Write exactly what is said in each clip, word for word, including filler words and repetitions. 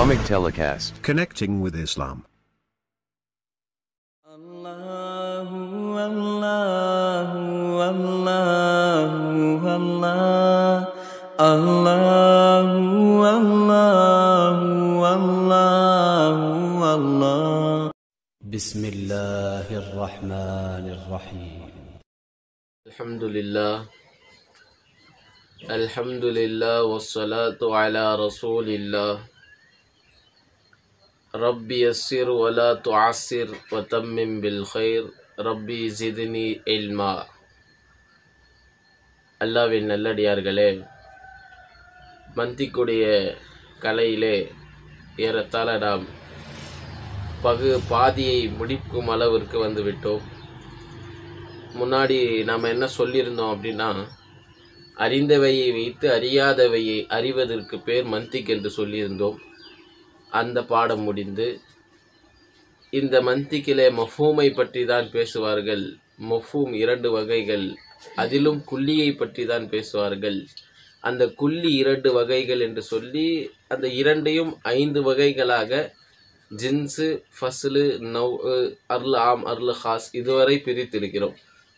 Islamic telecast. Connecting with Islam. Allahu Allahu Allahu Allah Allahu Allahu Allahu Allah. Bismillahir Rahmanir Rahim. Alhamdulillah. Alhamdulillah wassalatu ala rasulillah. Rabbi yassir wa la tu'assir wa tammim bil khair. Rabbi zidni ilma. அல்லாஹ்வின் நல்லடியார்களே, மந்திக்குடைய கலையிலே ஏறத்தாழ நாம் பகு பாதியை முடிக்கும் அளவிற்கு வந்துவிட்டோம். முன்னாடி நாம் என்ன சொல்லியிருந்தோம் அப்படின்னா, அறிந்தவையை வைத்து அறியாதவையை அறிவதற்கு பேர் மந்திக் என்று சொல்லியிருந்தோம். அந்த பாடம் முடிந்து இந்த மந்திக்கிலே மஃபூமை பற்றி தான் பேசுவார்கள். மஃபூம் இரண்டு வகைகள், அதிலும் குல்லியை பற்றி தான் பேசுவார்கள். அந்த குல்லி இரண்டு வகைகள் என்று சொல்லி அந்த இரண்டையும் ஐந்து வகைகளாக ஜின்ஸு, ஃபஸ்லு, நவ், அர்ல் ஆம், அர்ல் ஹாஸ் இதுவரை பிரித்திருக்கிறோம்.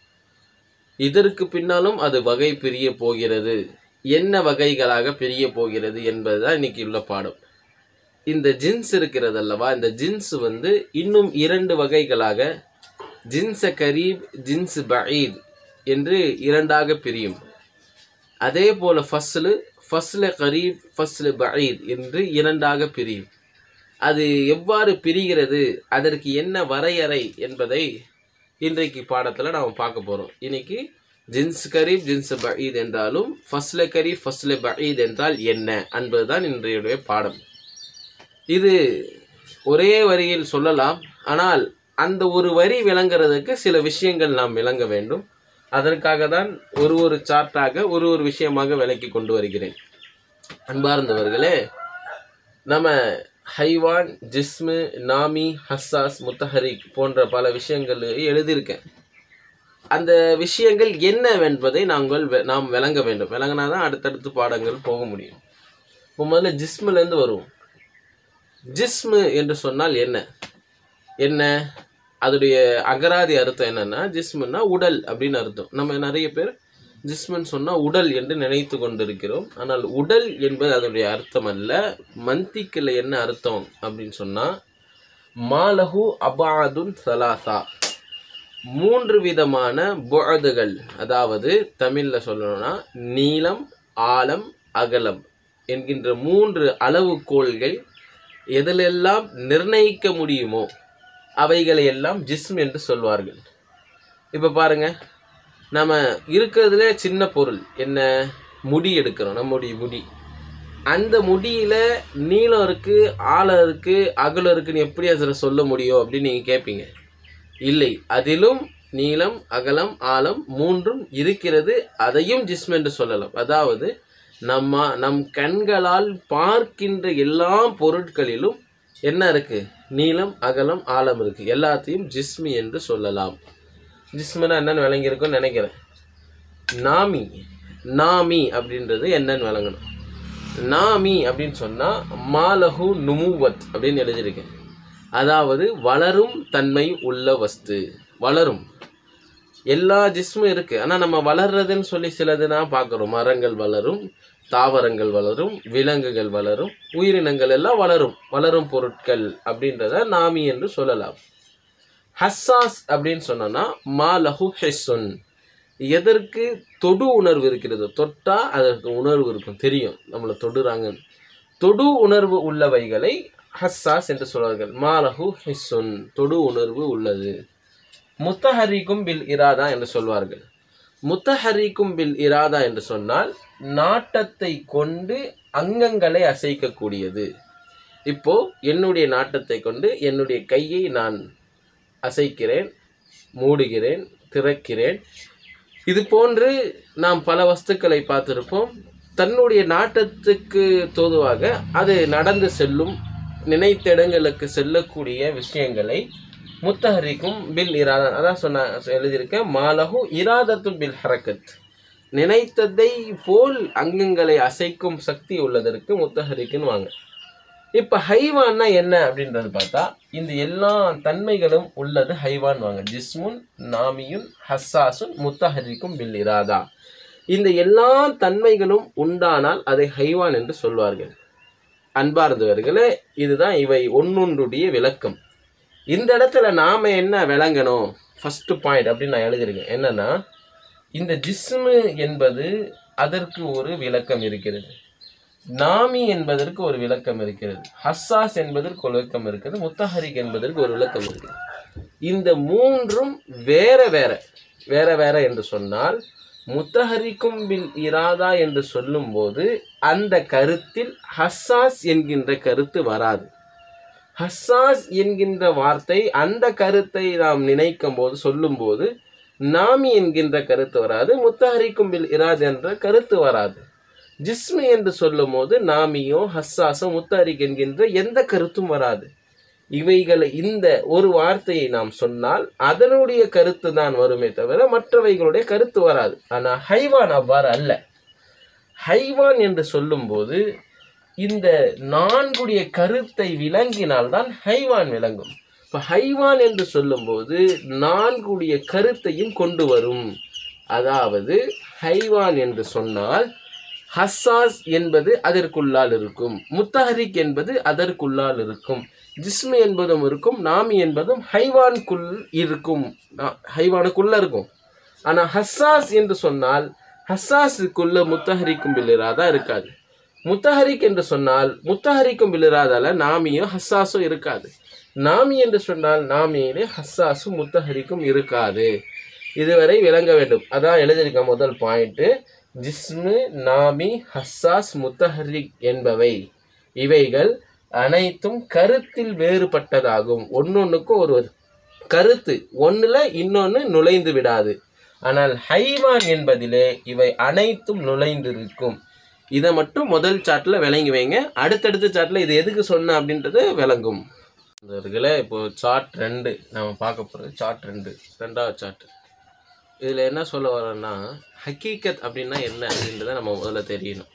இதற்கு பின்னாலும் அது வகை பிரிய போகிறது. என்ன வகைகளாக பிரிய போகிறது என்பதுதான் இன்னைக்கு உள்ள பாடம். இந்த ஜின்ஸ் இருக்கிறது அல்லவா, இந்த ஜின்ஸ் வந்து இன்னும் இரண்டு வகைகளாக ஜின்ஸ கரீப், ஜின்ஸ் பஈத் என்று இரண்டாக பிரியும். அதே போல ஃபஸ்லு, ஃபஸ்ல கரீப், ஃபஸ்ல பஈத் என்று இரண்டாக பிரியும். அது எவ்வாறு பிரிகிறது, அதற்கு என்ன வரையறை என்பதை இன்றைக்கு பாடத்தில் நாம் பார்க்க போகிறோம். இன்னைக்கு ஜின்ஸ் கரீப், ஜின்ஸ் பஈத் என்றாலும் ஃபஸ்ல கரீப், ஃபஸ்ல பஈத் என்றால் என்ன என்பதுதான் இன்றைய பாடம். இது ஒரே வரியில் சொல்லலாம், ஆனால் அந்த ஒரு வரி விளங்குறதுக்கு சில விஷயங்கள் நாம் விளங்க வேண்டும். அதற்காக தான் ஒரு ஒரு சார்ட்டாக ஒரு ஒரு விஷயமாக விளக்கி கொண்டு வருகிறேன். அன்பார்ந்தவர்களே, நம்ம ஹைவான், ஜிஸ்மு, நாமி, ஹஸ்ஸாஸ், முத்தஹரிக் போன்ற பல விஷயங்கள் எழுதியிருக்கேன். அந்த விஷயங்கள் என்னவென்பதை நாங்கள் நாம் விளங்க வேண்டும். விளங்கினா தான் அடுத்தடுத்து பாடங்கள் போக முடியும். இப்போ முதல்ல ஜிஸ்முலேருந்து வருவோம். ஜிஸ்மு என்று சொன்னால் என்ன என்ன அதோடைய அகராதி அர்த்தம் என்னன்னா, ஜிஸ்முன்னா உடல் அப்படின்னு அர்த்தம். நம்ம நிறைய பேர் ஜிஸ்முன்னு சொன்னால் உடல் என்று நினைத்து கொண்டிருக்கிறோம். ஆனால் உடல் என்பது அதனுடைய அர்த்தம் அல்ல. மந்திக்கில் என்ன அர்த்தம் அப்படின்னு சொன்னால், மாலஹு அபாதுன் சலாசா, மூன்று விதமான புஅதுகள், அதாவது தமிழில் சொல்லணும்னா நீளம், ஆழம், அகலம் என்கின்ற மூன்று அளவுகோல்கள் எதிலெல்லாம் நிர்ணயிக்க முடியுமோ அவைகளை எல்லாம் ஜிஸ்ம் என்று சொல்வார்கள். இப்போ பாருங்க, நம்ம இருக்கிறதுல சின்ன பொருள் என்ன, முடி எடுக்கிறோம். நம்முடைய முடி, அந்த முடியில் நீளம் இருக்குது, ஆழம் இருக்குது, அகலம் இருக்குன்னு எப்படி அதில் சொல்ல முடியும் அப்படின்னு நீங்கள் கேட்பீங்க. இல்லை, அதிலும் நீளம், அகலம், ஆழம் மூன்றும் இருக்கிறது. அதையும் ஜிஸ்ம் என்று சொல்லலாம். அதாவது நம்ம நம் கண்களால் பார்க்கின்ற எல்லா பொருட்களிலும் என்ன இருக்கு, நீளம், அகலம், ஆழம் இருக்கு. எல்லாத்தையும் ஜிஸ்மி என்று சொல்லலாம். ஜிஸ்முன்னா என்னன்னு விளங்கியிருக்கும்னு நினைக்கிறேன். நாமி, நாமி அப்படின்றது என்னன்னு விளங்கணும். நாமி அப்படின்னு சொன்னா மாலஹு நுமுவத் அப்படின்னு எழுதியிருக்கேன். அதாவது வளரும் தன்மை உள்ள வஸ்து. வளரும் எல்லா ஜிஸ்மும் இருக்கு. ஆனால் நம்ம வளர்றதுன்னு சொல்லி சிலதுனா பார்க்குறோம். மரங்கள் வளரும், தாவரங்கள் வளரும், விலங்குகள் வளரும், உயிரினங்கள் எல்லாம் வளரும். வளரும் பொருட்கள் அப்படின்றத நாமி என்று சொல்லலாம். ஹஸ்ஸாஸ் அப்படின்னு சொன்னா மாலஹு ஹெஸ்ஸுன், எதற்கு தொடு உணர்வு இருக்கிறது, தொட்டா அதற்கு உணர்வு இருக்கும், தெரியும் நம்மளை தொடுறாங்க. தொடு உணர்வு உள்ளவைகளை ஹஸ்ஸாஸ் என்று சொல்வார்கள். மாலஹு ஹிஸ்ஸுன், தொடு உணர்வு உள்ளது. முத்தஹரிக்கும் பில் இராதா என்று சொல்வார்கள். முத்தஹரிக்கும் பில் இராதா என்று சொன்னால் நாட்டத்தை கொண்டு அங்கங்களை அசைக்கக்கூடியது. இப்போ என்னுடைய நாட்டத்தை கொண்டு என்னுடைய கையை நான் அசைக்கிறேன், மூடுகிறேன், திறக்கிறேன். இது போன்று நாம் பல வஸ்துக்களை பார்த்திருப்போம். தன்னுடைய நாட்டத்துக்கு தோதுவாக அது நடந்து செல்லும், நினைத்த இடங்களுக்கு செல்லக்கூடிய விஷயங்களை முத்தஹரிக்கும் பில் இராதா, அதான் சொன்ன எழுதியிருக்கேன். மாலஹு இராதத்தும் பில் ஹரக்கத், நினைத்ததை போல் அங்கங்களை அசைக்கும் சக்தி உள்ளதற்கு முத்தஹரிக்குன்னு வாங்க. இப்போ ஹைவான்னா என்ன அப்படின்றது பார்த்தா இந்த எல்லா தன்மைகளும் உள்ளது ஹைவான் வாங்க. ஜிஸ்முன் நாமியுன் ஹஸ்ஸாசுன் முத்தஹரிக்கும் பில் இராதா. இந்த எல்லா தன்மைகளும் உண்டானால் அதை ஹைவான் என்று சொல்வார்கள். அன்பார்ந்தவர்களே, இதுதான் இவை ஒன்னொன்றுடைய விளக்கம். இந்த இடத்துல நாம என்ன விளங்கணும், ஃபர்ஸ்ட் பாயிண்ட் அப்படின்னு நான் எழுதிருக்கேன். என்னன்னா, இந்த ஜிஸ்மு என்பது அதற்கு ஒரு விளக்கம் இருக்கிறது, நாமி என்பதற்கு ஒரு விளக்கம் இருக்கிறது, ஹஸ்ஸாஸ் என்பதற்கு ஒரு விளக்கம் இருக்கிறது, முத்தஹரிக் என்பதற்கு ஒரு விளக்கம் இருக்கிறது. இந்த மூன்றும் வேற வேற வேற வேற என்று சொன்னால், முத்தஹரிக்கும் பில் இராதா என்று சொல்லும் போது அந்த கருத்தில் ஹஸ்ஸாஸ் என்கின்ற கருத்து வராது. ஹஸ்ஸாஸ் என்கின்ற வார்த்தை அந்த கருத்தை நாம் நினைக்கும் போது சொல்லும் போது நாமி என்கின்ற கருத்து வராது, முத்தஹரிக்கும் பில் இராது என்ற கருத்து வராது. ஜிஸ்மு என்று சொல்லும் போது நாமியோ ஹஸ்ஸாஸோ முத்தஹரிக் என்கின்ற எந்த கருத்தும் வராது. இவைகளை இந்த ஒரு வார்த்தையை நாம் சொன்னால் அதனுடைய கருத்து தான் வருமே தவிர மற்றவைகளுடைய கருத்து வராது. ஆனால் ஹைவான் அவ்வாறு அல்ல. ஹைவான் என்று சொல்லும் போது இந்த நான்குடைய கருத்தை விளங்கினால்தான் ஹைவான் விளங்கும். இப்போ ஹைவான் என்று சொல்லும் போது நான்குடைய கருத்தையும் கொண்டு வரும். அதாவது ஹைவான் என்று சொன்னால் ஹஸ்ஸாஸ் என்பது அதற்குள்ளால் இருக்கும், முத்தஹரிக் என்பது அதற்குள்ளால் இருக்கும், ஜிஸ்மு என்பதும் இருக்கும், நாமி என்பதும் ஹைவானுக்குள் இருக்கும், ஹைவானுக்குள்ள இருக்கும். ஆனால் ஹஸ்ஸாஸ் என்று சொன்னால் ஹஸ்ஸாஸுக்குள்ள முத்தஹரிக்கும் பில் இராதா இருக்காது. முத்தஹரிக் என்று சொன்னால் முத்தஹரிக்கும் பில் இராதால நாமியோ ஹஸ்ஸாஸோ இருக்காது. நாமி என்று சொன்னால் நாமியிலே ஹஸ்ஸாஸும் முத்தஹரிக்கும் இருக்காது. இதுவரை விளங்க வேண்டும். அதான் எழுதியிருக்க முதல் பாயிண்ட்டு. ஜிஸ்மு நாமி ஹஸ்ஸாஸ் முத்தஹரிக் என்பவை இவைகள் அனைத்தும் கருத்தில் வேறுபட்டதாகும். ஒன்னொன்னுக்கும் ஒரு கருத்து, ஒன்றுல இன்னொன்று நுழைந்து விடாது. ஆனால் ஹைவான் என்பதிலே இவை அனைத்தும் நுழைந்திருக்கும். இதை மட்டும் முதல் சார்ட்டில் விளங்கி வைங்க. அடுத்தடுத்த சார்ட்டில் இது எதுக்கு சொன்ன அப்படின்றது விளங்கும். இப்போ சார்ட் ரெண்டு நம்ம பார்க்க போகிறது. சார்ட் ரெண்டு ரெண்டாவது சார்ட். இதில் என்ன சொல்ல வரோன்னா, ஹக்கீகத் அப்படின்னா என்ன அப்படின்றத நம்ம முதல்ல தெரியணும்.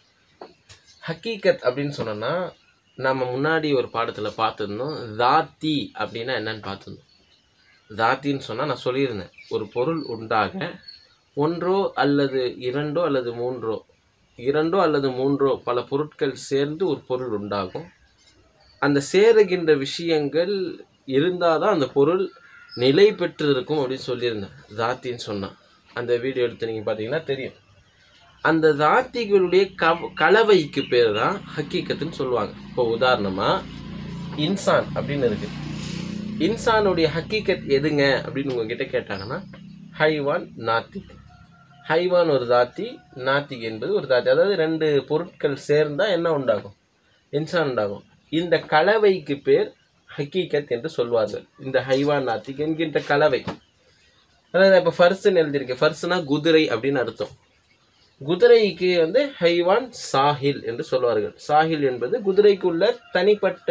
ஹக்கீகத் அப்படின்னு சொன்னோன்னா, நம்ம முன்னாடி ஒரு பாடத்தில் பார்த்துருந்தோம் தாத்தி அப்படின்னா என்னன்னு பார்த்துருந்தோம். தாத்தின்னு சொன்னால் நான் சொல்லியிருந்தேன், ஒரு பொருள் உண்டாக ஒன்றோ அல்லது இரண்டோ அல்லது மூன்றோ இரண்டோ அல்லது மூன்றோ பல பொருட்கள் சேர்ந்து ஒரு பொருள் உண்டாகும். அந்த சேருகின்ற விஷயங்கள் இருந்தால் தான் அந்த பொருள் நிலை பெற்று இருக்கும் அப்படின்னு சொல்லியிருந்தேன். தாத்தின்னு சொன்னால் அந்த வீடியோ எடுத்து நீங்கள் பார்த்தீங்கன்னா தெரியும். அந்த தாத்திகளுடைய கவ கலவைக்கு பேர் தான் ஹக்கீகத்துன்னு சொல்லுவாங்க. இப்போ உதாரணமாக இன்சான் அப்படின்னு இருக்கு. இன்சானுடைய ஹக்கீகத் எதுங்க அப்படின்னு உங்ககிட்ட கேட்டாங்கன்னா, ஹைவான் நாத்திக். ஹைவான் ஒரு தாத்தி, நாத்திக் என்பது ஒரு தாத்தி. அதாவது ரெண்டு பொருட்கள் சேர்ந்தால் என்ன உண்டாகும், இன்சான் உண்டாகும். இந்த கலவைக்கு பேர் ஹக்கீகத் என்று சொல்வார்கள். இந்த ஹைவான் நாத்திக் என்கின்ற கலவை. அதாவது இப்போ ஃபர்ஸ்ன்னு எழுதியிருக்கு. ஃபர்ஸ்னா குதிரை அப்படின்னு அர்த்தம். குதிரைக்கு வந்து ஹைவான் சாஹில் என்று சொல்வார்கள். சாஹில் என்பது குதிரைக்குள்ள தனிப்பட்ட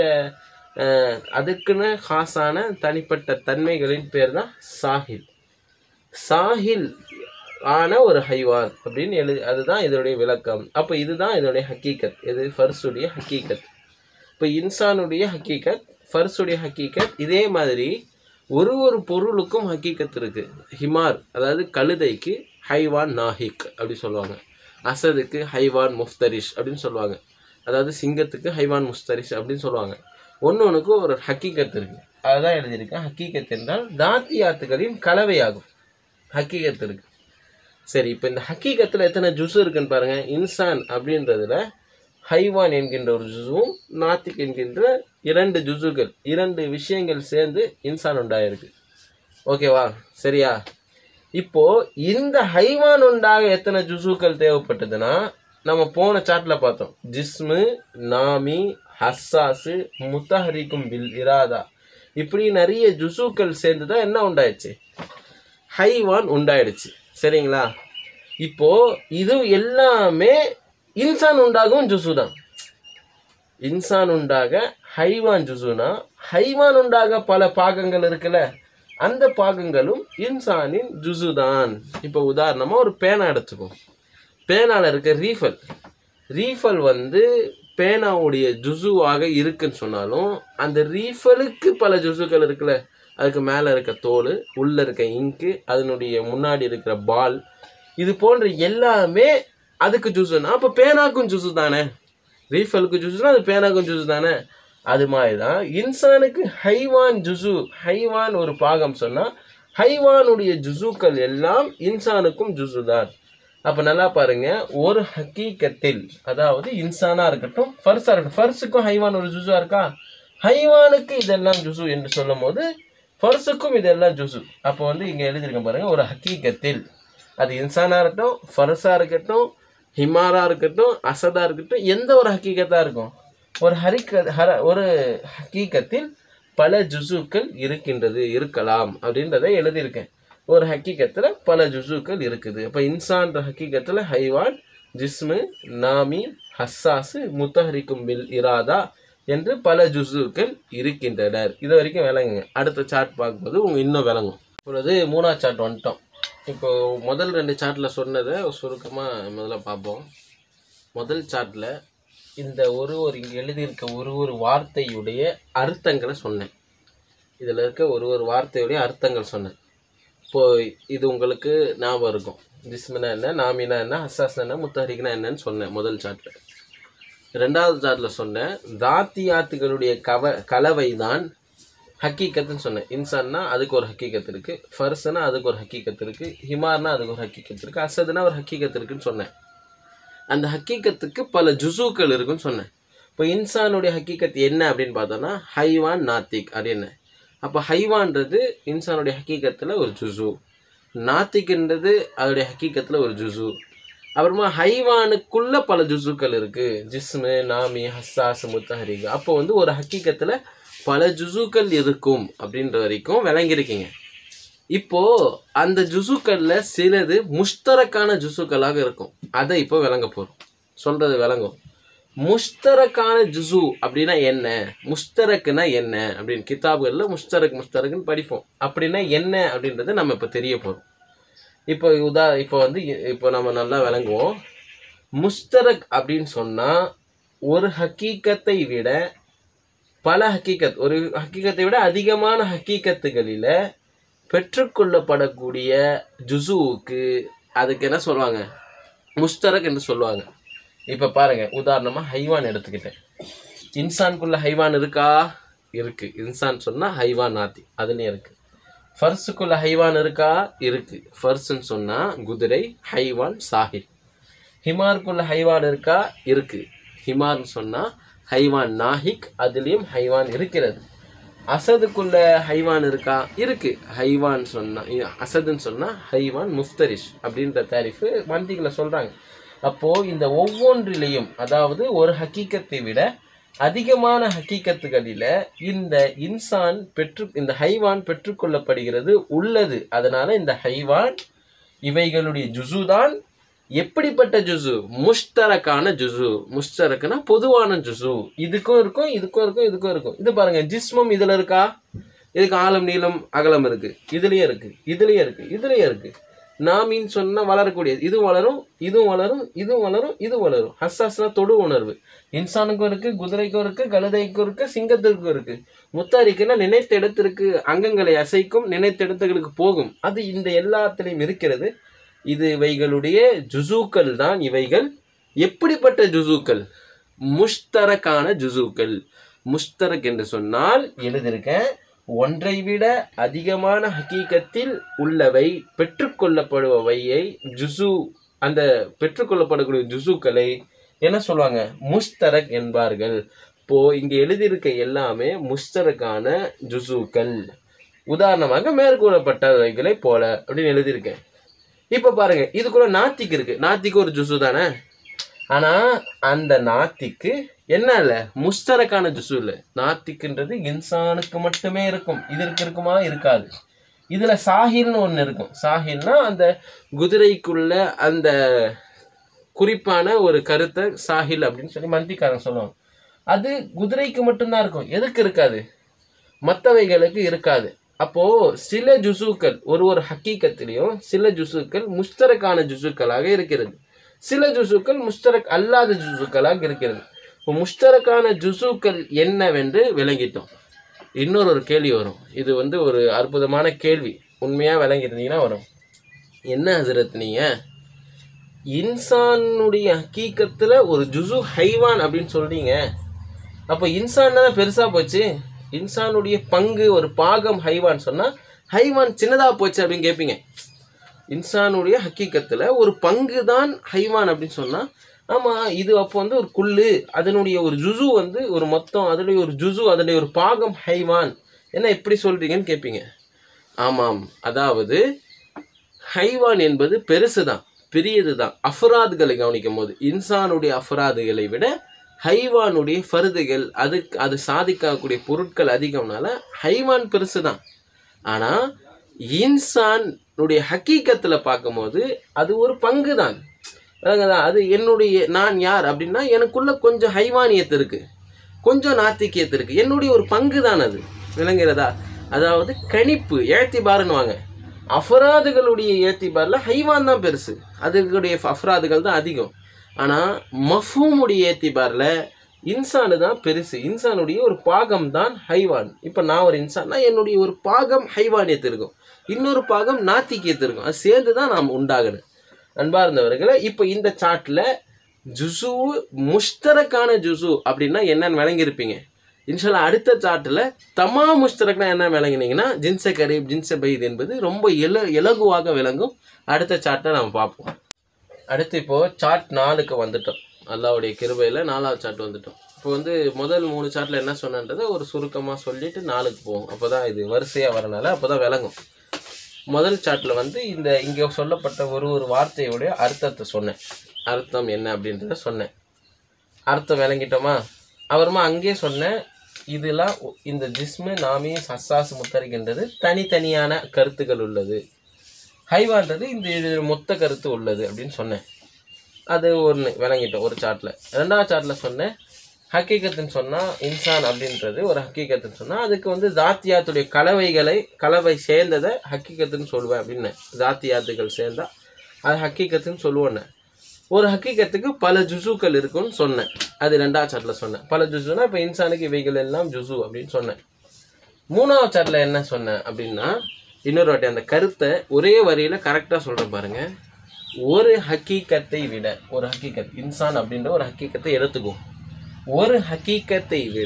அதுக்குன்னு ஹாஸான தனிப்பட்ட தன்மைகளின் பேர் தான் சாஹில். சாஹில் ஆன ஒரு ஹைவான் அப்படின்னு எழுதி, அதுதான் இதனுடைய விளக்கம். அப்போ இதுதான் இதனுடைய ஹக்கீகத். இது ஃபர்ஸுடைய ஹக்கீகத். இப்போ இன்சானுடைய ஹக்கீகத், ஃபர்ஸுடைய ஹக்கீகத். இதே மாதிரி ஒரு ஒரு பொருளுக்கும் ஹக்கீகத் இருக்குது. ஹிமார் அதாவது கழுதைக்கு ஹைவான் நாஹிக் அப்படி சொல்லுவாங்க. அசதுக்கு ஹைவான் முஃப்தரிஷ் அப்படின்னு சொல்லுவாங்க. அதாவது சிங்கத்துக்கு ஹைவான் முஃப்தரிஷ் அப்படின்னு சொல்லுவாங்க. ஒன்று ஒன்றுக்கும் ஒரு ஹக்கீகத் இருக்குது. அதுதான் எழுதியிருக்கேன். ஹக்கீகத் என்றால் தாத்தியாத்துகளின் கலவையாகும். ஹக்கீகத் இருக்குது. சரி, இப்போ இந்த ஹக்கீகத்தில் எத்தனை ஜுசு இருக்குன்னு பாருங்கள். இன்சான் அப்படின்றதுல ஹைவான் என்கின்ற ஒரு ஜுசுவும் நாத்திக் என்கின்ற இரண்டு ஜுசுகள், இரண்டு விஷயங்கள் சேர்ந்து இன்சான் உண்டாயிருக்கு. ஓகேவா? சரியா? இப்போ இந்த ஹைவான் உண்டாக எத்தனை ஜுசுக்கள் தேவைப்பட்டதுன்னா, நம்ம போன சார்ட்டில் பார்த்தோம். ஜிஸ்மு, நாமி, ஹஸ்ஸாஸு, முத்தஹரிக்கும் பில் இராதா, இப்படி நிறைய ஜுசுக்கள் சேர்ந்து தான் என்ன உண்டாயிடுச்சு, ஹைவான் உண்டாயிடுச்சு. சரிங்களா? இப்போ இது எல்லாமே இன்சான் உண்டாகவும் ஜுசு தான். இன்சான் உண்டாக ஹைவான் ஜுசுனா, ஹைவான் உண்டாக பல பாகங்கள் இருக்குல்ல, அந்த பாகங்களும் இன்சானின் ஜுசு தான். இப்போ உதாரணமாக ஒரு பேனா எடுத்துக்கும். பேனாவில் இருக்க ரீஃபல் ரீஃபல் வந்து பேனாவுடைய ஜுசுவாக இருக்குன்னு சொன்னாலும் அந்த ரீஃபலுக்கு பல ஜுசுக்கள் இருக்குல்ல, அதுக்கு மேலே இருக்க தோல், உள்ளே இருக்க இங்கு, அதனுடைய முன்னாடி இருக்கிற பால், இது போன்ற எல்லாமே அதுக்கு ஜுசுனா அப்போ பேனாக்கும் ஜுசு தானே. ரீஃபலுக்கு ஜுசுனா அது பேனாக்கும் ஜுசு தானே. அது மாதிரி தான் இன்சானுக்கு ஹைவான் ஜுசு, ஹைவான் ஒரு பாகம் சொன்னால் ஹைவானுடைய ஜுசுக்கள் எல்லாம் இன்சானுக்கும் ஜுசு தான். அப்போ நல்லா பாருங்க, ஒரு ஹக்கீக்கத்தில் அதாவது இன்சானா இருக்கட்டும் ஃபர்ஸா இருக்கட்டும், ஃபர்ஸுக்கும் ஹைவான் ஒரு ஜுசுவா இருக்கா, ஹைவானுக்கு இதெல்லாம் ஜுசு என்று சொல்லும் போது ஃபர்ஸுக்கும் இதெல்லாம் ஜுசு. அப்போ வந்து இங்கே எழுதியிருக்கேன் பாருங்க, ஒரு ஹக்கீக்கத்தில் அது இன்சானா இருக்கட்டும், ஃபர்ஸா இருக்கட்டும், ஹிமாரா இருக்கட்டும், அசதா இருக்கட்டும், எந்த ஒரு ஹக்கீக்கத்தா இருக்கும், ஒரு ஹரிக்க ஹர ஒரு ஹக்கீக்கத்தில் பல ஜுசுக்கள் இருக்கின்றது, இருக்கலாம் அப்படின்றத எழுதியிருக்கேன். ஒரு ஹக்கீக்கத்தில் பல ஜுசுக்கள் இருக்குது. அப்போ இன்சான்ற ஹக்கீக்கத்தில் ஹைவான், ஜிஸ்மு, நாமி, ஹஸ்ஸாசு, முத்தஹரிக்கும் பில் இராதா என்று பல ஜுசுக்கள் இருக்கின்றனர். இது வரைக்கும் விளங்குங்க. அடுத்த சார்ட் பார்க்கும்போது உங்க இன்னும் விளங்கும். இப்பொழுது மூணாவது சார்ட் வந்துட்டோம். இப்போ முதல் ரெண்டு சார்ட்டில் சொன்னதை சுருக்கமாக முதல்ல பார்ப்போம். முதல் சார்ட்டில் இந்த ஒரு ஒரு இங்கே எழுதியிருக்க ஒரு ஒரு வார்த்தையுடைய அர்த்தங்களை சொன்னேன். இதில் இருக்க ஒரு ஒரு வார்த்தையுடைய அர்த்தங்கள் சொன்னேன். இப்போது இது உங்களுக்கு ஞாபகம் இருக்கும். ஜிஸ்மினா என்ன, நாமினா என்ன, ஹஸ்ஸாஸ்னா என்ன, முத்தஹரிக்னா என்னன்னு சொன்னேன் முதல் சார்ட்டில். ரெண்டாவது சார்ட்டில் சொன்னேன் தாத்தியாத்துகளுடைய கவ கலவை தான் ஹக்கீக்கத்துன்னு சொன்னேன். இன்சான்னா அதுக்கு ஒரு ஹக்கீக்கத்து இருக்குது, ஃபர்ஸ்னா அதுக்கு ஒரு ஹக்கீக்கத்து இருக்குது, ஹிமார்னா அதுக்கு ஒரு ஹக்கீக்கத்து இருக்குது, அசதுனா ஒரு ஹக்கீக்கத்து இருக்குன்னு சொன்னேன். அந்த ஹக்கீக்கத்துக்கு பல ஜுசுக்கள் இருக்குன்னு சொன்னேன். இப்போ இன்சானுடைய ஹக்கீக்கத்து என்ன அப்படின்னு பார்த்தோன்னா ஹைவான், நாத்திக் அப்படின்னு. அப்போ ஹைவான்றது இன்சானுடைய ஹக்கீக்கத்தில் ஒரு ஜுசு, நாத்திக்ன்றது அதோடைய ஹக்கீக்கத்தில் ஒரு ஜுசு. அப்புறமா ஹைவானுக்குள்ள பல ஜுசுக்கள் இருக்குது, ஜிஸ்மு, நாமி, ஹஸ்ஸாஸ், முத்தஹரிக். அப்போ வந்து ஒரு ஹக்கீக்கத்தில் பல ஜுசுக்கள் இருக்கும் அப்படின்ற வரைக்கும் விளங்கியிருக்கீங்க. இப்போது அந்த ஜுசுக்களில் சிலது முஷ்தரக்கான ஜுசுக்களாக இருக்கும். அதை இப்போ விளங்க போகிறோம். சொல்கிறது விளங்கும். முஷ்தரக்கான ஜுசு அப்படின்னா என்ன, முஷ்தரக்குன்னா என்ன அப்படின்னு கிதாபுகளில் முஷ்தரக் முஷ்தரக்குன்னு படிப்போம். அப்படின்னா என்ன அப்படின்றத நம்ம இப்போ தெரிய போகிறோம். இப்போ உதா இப்போ வந்து இப்போ நம்ம நல்லா விளங்குவோம். முஷ்தரக் அப்படின்னு சொன்னால் ஒரு ஹக்கீக்கத்தை விட பல ஹக்கீக்கத், ஒரு ஹக்கீக்கத்தை விட அதிகமான ஹக்கீக்கத்துகளில் பெற்றுக்கொள்ளப்படக்கூடிய ஜுசுவுக்கு அதுக்கு என்ன சொல்லுவாங்க, முஷ்தரக் என்று சொல்லுவாங்க. இப்போ பாருங்க, உதாரணமாக ஹைவான் எடுத்துக்கிட்டேன். இன்சான்குள்ள ஹைவான் இருக்கா, இருக்கு. இன்சான் சொன்னால் ஹைவான், நாத்தி அதுலேயும் இருக்கு. ஃபர்ஸுக்குள்ள ஹைவான் இருக்கா, இருக்கு. ஃபர்ஸ்ன்னு சொன்னால் குதிரை, ஹைவான், சாஹில். ஹிமாருக்குள்ள ஹைவான் இருக்கா, இருக்கு. ஹிமார்னு சொன்னால் ஹைவான், நாஹிக் அதுலேயும் ஹைவான் இருக்கிறது. அசதுக்குள்ள ஹைவான் இருக்கா, இருக்கு. ஹைவான் சொன்னால் அசதுன்னு சொன்னால் ஹைவான், முஃப்தரிஷ் அப்படின்ற தாரிஃபு மந்திகளை சொல்கிறாங்க. அப்போது இந்த ஒவ்வொன்றிலையும் அதாவது ஒரு ஹக்கீக்கத்தை விட அதிகமான ஹக்கீக்கத்துகளில் இந்த இன்சான் பெற்று இந்த ஹைவான் பெற்றுக்கொள்ளப்படுகிறது உள்ளது. அதனால இந்த ஹைவான் இவைகளுடைய ஜுசு தான். எப்படிப்பட்ட ஜுசு, முஷ்தரக்கான ஜுசு. முஷ்தரக்குனா பொதுவான ஜுசு. இதுக்கும் இருக்கும், இதுக்கும் இருக்கும், இதுக்கும் இருக்கும். இது பாருங்க, ஜிஸ்மம் இதுல இருக்கா, இதுக்கு ஆழம், நீளம், அகலம் இருக்கு, இதுலயே இருக்கு, இதுலயே இருக்கு, இதுலயே இருக்கு. நாமின்னு சொன்னா வளரக்கூடியது, இதுவும் வளரும், இதுவும் வளரும், இதுவும் வளரும், இதுவும் வளரும். ஹஸ்ஸாஸ்னா தொடு உணர்வு. இன்சானுக்கும் இருக்கு, குதிரைக்கும் இருக்கு, கழுதைக்கும் இருக்கு, சிங்கத்திற்கும் இருக்கு. முத்தாரிக்குன்னா நினைத்த இடத்திற்கு அங்கங்களை அசைக்கும், நினைத்த இடத்துகளுக்கு போகும். அது இந்த எல்லாத்திலையும் இருக்கிறது. இது இவைகளுடைய ஜுசூக்கள் தான். இவைகள் எப்படிப்பட்ட ஜுசூக்கள், முஷ்தரக்கான ஜுசூக்கள். முஷ்தரக் என்று சொன்னால் எழுதியிருக்கேன், ஒன்றை விட அதிகமான ஹக்கீக்கத்தில் உள்ளவை பெற்றுக்கொள்ளப்படுபவையை ஜுசு, அந்த பெற்றுக்கொள்ளப்படக்கூடிய ஜுசுக்களை என்ன சொல்லுவாங்க, முஷ்தரக் என்பார்கள். இப்போ இங்க எழுதியிருக்க எல்லாமே முஷ்தரக்கான ஜுசுக்கள். உதாரணமாக மேற்கூறப்பட்டவைகளை போல அப்படின்னு எழுதியிருக்கேன். இப்ப பாருங்க, இதுக்குள்ள நாத்திக்கு இருக்கு. நாத்திக்கு ஒரு ஜுசு தானே. ஆனா அந்த நாத்திக்கு என்ன இல்லை, முஷ்தரக்கான ஜுசு இல்லை. நாத்திக்குன்றது இன்சானுக்கு மட்டுமே இருக்கும். இதற்கு இருக்குமா, இருக்காது. இதுல சாஹில்னு ஒன்று இருக்கும். சாஹில்னா அந்த குதிரைக்குள்ள அந்த குறிப்பான ஒரு கருத்தை சாஹில் அப்படின்னு சொல்லி மந்திக்காரன் சொல்லுவாங்க. அது குதிரைக்கு மட்டும்தான் இருக்கும். எதுக்கு இருக்காது, மற்றவைகளுக்கு இருக்காது. அப்போ சில ஜுசுக்கள் ஒரு ஒரு ஹக்கீக்கத்திலையும் சில ஜுசுக்கள் முஷ்தரக்கான ஜுசுக்களாக இருக்கிறது, சில ஜுசுக்கள் முஷ்தரக் அல்லாத ஜுசுக்களாக இருக்கிறது. இப்போ முஷ்தரக்கான ஜுசுக்கள் என்னவென்று விளங்கிட்டோம். இன்னொரு ஒரு கேள்வி வரும். இது வந்து ஒரு அற்புதமான கேள்வி. உண்மையாக விளங்கியிருந்தீங்கன்னா வரும். என்ன ஹசரத் நீங்கள் இன்சானுடைய ஹக்கீக்கத்தில் ஒரு ஜுசு ஹைவான் அப்படின்னு சொல்கிறீங்க, அப்போ இன்சான் தானே பெருசாக போச்சு, இன்சானுடைய பங்கு ஒரு பாகம் ஹைவான் சொன்னால் ஹைவான் சின்னதாக போச்சு அப்படின்னு கேட்பீங்க. இன்சானுடைய ஹக்கீக்கத்தில் ஒரு பங்கு தான் ஹைவான் அப்படின்னு சொன்னால், ஆமாம் இது அப்போ வந்து ஒரு குள்ளு, அதனுடைய ஒரு ஜுசு வந்து ஒரு மொத்தம், அதனுடைய ஒரு ஜுசு அதனுடைய ஒரு பாகம் ஹைவான், என்ன எப்படி சொல்கிறீங்கன்னு கேட்பீங்க. ஆமாம், அதாவது ஹைவான் என்பது பெருசு தான், பெரியது தான். அஃபராதுகளை கவனிக்கும் போது இன்சானுடைய அஃபராதுகளை விட ஹைவானுடைய ஃபருதுகள், அது அது சாதிக்கக்கூடிய பொருட்கள் அதிகம்னால ஹைவான் பெருசு தான். ஆனால் இன்சானுடைய ஹக்கீக்கத்தில் பார்க்கும்போது அது ஒரு பங்கு தான். அது என்னுடைய நான் யார் அப்படின்னா எனக்குள்ள கொஞ்சம் ஹைவானியத்து இருக்குது, கொஞ்சம் நாத்திக்கியத்து இருக்குது, என்னுடைய ஒரு பங்கு தான் அது. விளங்குகிறதா? அதாவது கணிப்பு ஏத்திபாருன்னு வாங்க. அஃபராதுகளுடைய ஏத்திபாரில் ஹைவான் தான் பெருசு, அதுகளுடைய அஃபராதுகள் தான் அதிகம். ஆனால் மஃபூமுடைய ஏத்திபாரில் இன்சானு தான் பெருசு, இன்சானுடைய ஒரு பாகம் தான் ஹைவான். இப்போ நான் ஒரு இன்சான்னா என்னுடைய ஒரு பாகம் ஹைவானியத்து இருக்கும், இன்னொரு பாகம் நாத்திக்கியத்து இருக்கும், அது சேர்ந்து தான் நாம் உண்டாகணும். அன்பார்ந்தவர்களே, இப்போ இந்த சாட்டில் ஜுசு முஷ்தரக்கான ஜுசு அப்படின்னா என்னன்னு விளங்கியிருப்பீங்க. இன்ஷால்லா அடுத்த சாட்டில் தமா முஷ்தரக்னா என்ன விளங்கினீங்கன்னா ஜின்ச கரீப் ஜின்ச பைத் என்பது ரொம்ப இல இலகுவாக விளங்கும். அடுத்த சாட்டை நம்ம பார்ப்போம். அடுத்து இப்போது சாட் நாலுக்கு வந்துட்டோம். அல்லாவுடைய கிருபையில் நாலாவது சாட் வந்துட்டோம். இப்போ வந்து முதல் மூணு சாட்டில் என்ன சொன்னன்றதை ஒரு சுருக்கமாக சொல்லிட்டு நாலுக்கு போவோம். அப்போ தான் இது வரிசையாக வரனால அப்போ தான் விளங்கும். முதல் சாட்டில் வந்து இந்த இங்கே சொல்லப்பட்ட ஒரு ஒரு வார்த்தையுடைய அர்த்தத்தை சொன்னேன். அர்த்தம் என்ன அப்படின்றத சொன்னேன். அர்த்தம் விளங்கிட்டோமா? அப்புறமா அங்கேயே சொன்னேன், இதெல்லாம் இந்த ஜிஸ்மு நாமி சஸ்ஸாஸ் முத்தரிக்கின்றது தனித்தனியான கருத்துக்கள் உள்ளது, ஹைவான்றது இந்த மொத்த கருத்து உள்ளது அப்படின்னு சொன்னேன். அது ஒன்று விளங்கிட்டோம் ஒரு சாட்டில். ரெண்டாவது சாட்டில் சொன்னேன், ஹக்கீக்கத்துன்னு சொன்னால் இன்சான் அப்படின்றது ஒரு ஹக்கீக்கத்துன்னு சொன்னால் அதுக்கு வந்து ஜாத்தியாத்துடைய கலவைகளை கலவை சேர்ந்ததை ஹக்கீக்கத்துன்னு சொல்லுவேன் அப்படின்னு. ஜாத்தியாத்துகள் சேர்ந்தா அது ஹக்கீக்கத்துன்னு சொல்லுவேன்னு. ஒரு ஹக்கீக்கத்துக்கு பல ஜுசுக்கள் இருக்குன்னு சொன்னேன். அது ரெண்டாவது சாட்டில் சொன்னேன். பல ஜுசுனா இப்போ இன்சானுக்கு இவைகள் எல்லாம் ஜுசு அப்படின்னு சொன்னேன். மூணாவது சாட்டில் என்ன சொன்னேன் அப்படின்னா, இன்னொரு வாட்டி அந்த கருத்தை ஒரே வரியில் கரெக்டாக சொல்கிறேன் பாருங்க. ஒரு ஹக்கீக்கத்தை விட, ஒரு ஹக்கீக்கத் இன்சான் அப்படின்ற ஒரு ஹக்கீக்கத்தை எடுத்துக்கும், ஒரு ஹக்கீக்கத்தை விட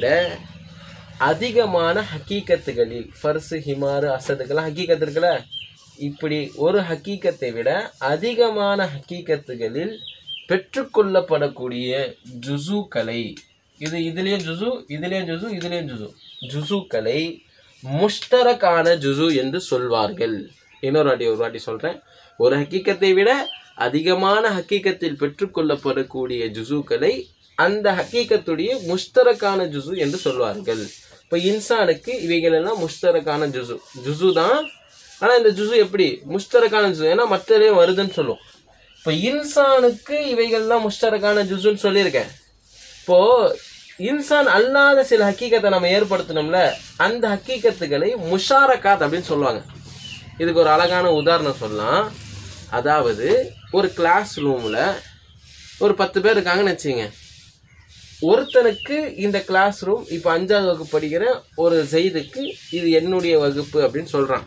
அதிகமான ஹக்கீக்கத்துகளில் ஃபர்ஸு ஹிமாரு அசதுக்கெல்லாம் ஹக்கீக்கத்து இருக்குல்ல, இப்படி ஒரு ஹக்கீக்கத்தை விட அதிகமான ஹக்கீக்கத்துகளில் பெற்றுக்கொள்ளப்படக்கூடிய ஜுசுக்களை, இது இதுலேயும் ஜுசு இதுலேயும் ஜுசு இதுலேயும் ஜுசு ஜுசுக்களை முஷ்தரக்கான ஜுசு என்று சொல்வார்கள். இன்னொரு வாட்டி ஒரு வாட்டி சொல்கிறேன். ஒரு ஹக்கீக்கத்தை விட அதிகமான ஹக்கீக்கத்தில் பெற்றுக்கொள்ளப்படக்கூடிய ஜுசுக்களை அந்த ஹக்கீக்கத்துடைய முஷ்தரக்கான ஜுசு என்று சொல்வார்கள். இப்போ இன்சானுக்கு இவைகள் எல்லாம் முஷ்தரக்கான ஜுசு ஜுசு தான். ஆனால் இந்த ஜுசு எப்படி முஷ்தரக்கான ஜுசு, ஏன்னா மற்றதையும் வருதுன்னு சொல்லுவோம். இப்போ இன்சானுக்கு இவைகள்லாம் முஷ்தரக்கான ஜுசுன்னு சொல்லியிருக்கேன். இப்போது இன்சான் அல்லாத சில ஹக்கீக்கத்தை நம்ம ஏற்படுத்தணும்ல, அந்த ஹக்கீக்கத்துகளை முஷாரக்காத் அப்படின்னு சொல்லுவாங்க. இதுக்கு ஒரு அழகான உதாரணம் சொல்லலாம். அதாவது ஒரு கிளாஸ் ரூமில் ஒரு பத்து பேர் இருக்காங்கன்னு வச்சுங்க. ஒருத்தனுக்கு இந்த கிளாஸ் ரூம் இப்போ அஞ்சாவது வகுப்பு படிக்கிற ஒரு ஜெயிதுக்கு இது என்னுடைய வகுப்பு அப்படின்னு சொல்கிறான்.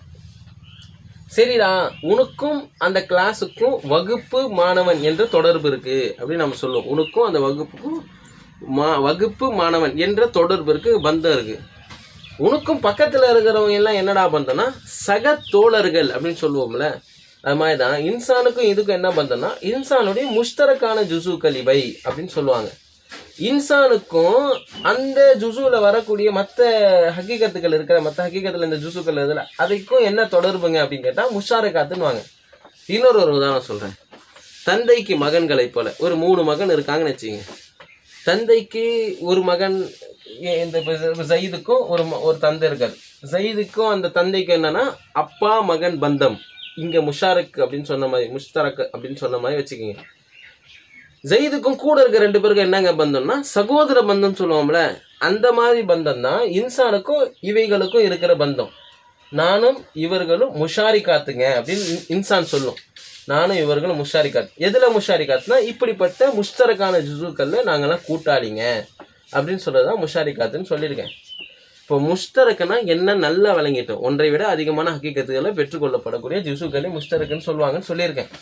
சரிடா, உனக்கும் அந்த கிளாஸுக்கும் வகுப்பு மாணவன் என்ற தொடர்பு இருக்குது அப்படின்னு நம்ம சொல்லுவோம். உனக்கும் அந்த வகுப்புக்கும் மா வகுப்பு மாணவன் என்ற தொடர்பு இருக்குது, பந்தம் இருக்குது. உனக்கும் பக்கத்தில் இருக்கிறவங்க எல்லாம் என்னடா பந்தம்னா சக தோழர்கள் அப்படின்னு சொல்லுவோம்ல. அது மாதிரி தான் இன்சானுக்கும் இதுக்கும் என்ன பந்தம்னா இன்சானுடைய முஷ்தரக்கான ஜுசுக்கள் இவை அப்படின்னு சொல்லுவாங்க. இன்சானுக்கும் அந்த ஜுசுல வரக்கூடிய மற்ற ஹக்கீக்கத்துக்கள் இருக்கிற மற்ற ஹக்கீக்கத்தில் இந்த ஜுசுக்கள் இதில் அதுக்கும் என்ன தொடர்புங்க அப்படின்னு கேட்டால் முஷாரக்காத்துன்னு வாங்க. இன்னொரு ஒரு உதாரணம் சொல்கிறேன். தந்தைக்கு மகன்களை போல ஒரு மூணு மகன் இருக்காங்கன்னு வச்சுங்க. தந்தைக்கு ஒரு மகன், இந்த ஜயீதுக்கும் ஒரு ஒரு தந்தை இருக்காரு. ஜயீதுக்கும் அந்த தந்தைக்கும் என்னன்னா அப்பா மகன் பந்தம். இங்கே முஷாரக் அப்படின்னு சொன்ன மாதிரி, முஷ்தரக் அப்படின்னு சொன்ன மாதிரி வச்சுக்கோங்க. ஜெயிதுக்கும் கூட இருக்க ரெண்டு பேருக்கும் என்னங்க பந்தம்னா சகோதர பந்தம் சொல்லுவோம்ல, அந்த மாதிரி பந்தம் தான் இன்சானுக்கும் இவைகளுக்கும் இருக்கிற பந்தம். நானும் இவர்களும் முஷாரி காத்துங்க அப்படின்னு இன்சான் சொல்லும். நானும் இவர்களும் முஷாரி காத்து. எதில் முஷாரி காத்துனா இப்படிப்பட்ட முஷ்தரக்கான ஜுசுக்கள்ல நாங்கள்லாம் கூட்டாளிங்க அப்படின்னு சொல்றதுதான் முஷாரிகாத்துன்னு சொல்லியிருக்கேன். இப்போ முஷ்தரக்குன்னா என்ன நல்லா விளங்கிட்டோம். ஒன்றை விட அதிகமான ஹக்கீகத்துகளை பெற்றுக்கொள்ளப்படக்கூடிய ஜுசுக்களை முஷ்தரக்குன்னு சொல்லுவாங்கன்னு சொல்லியிருக்கேன்.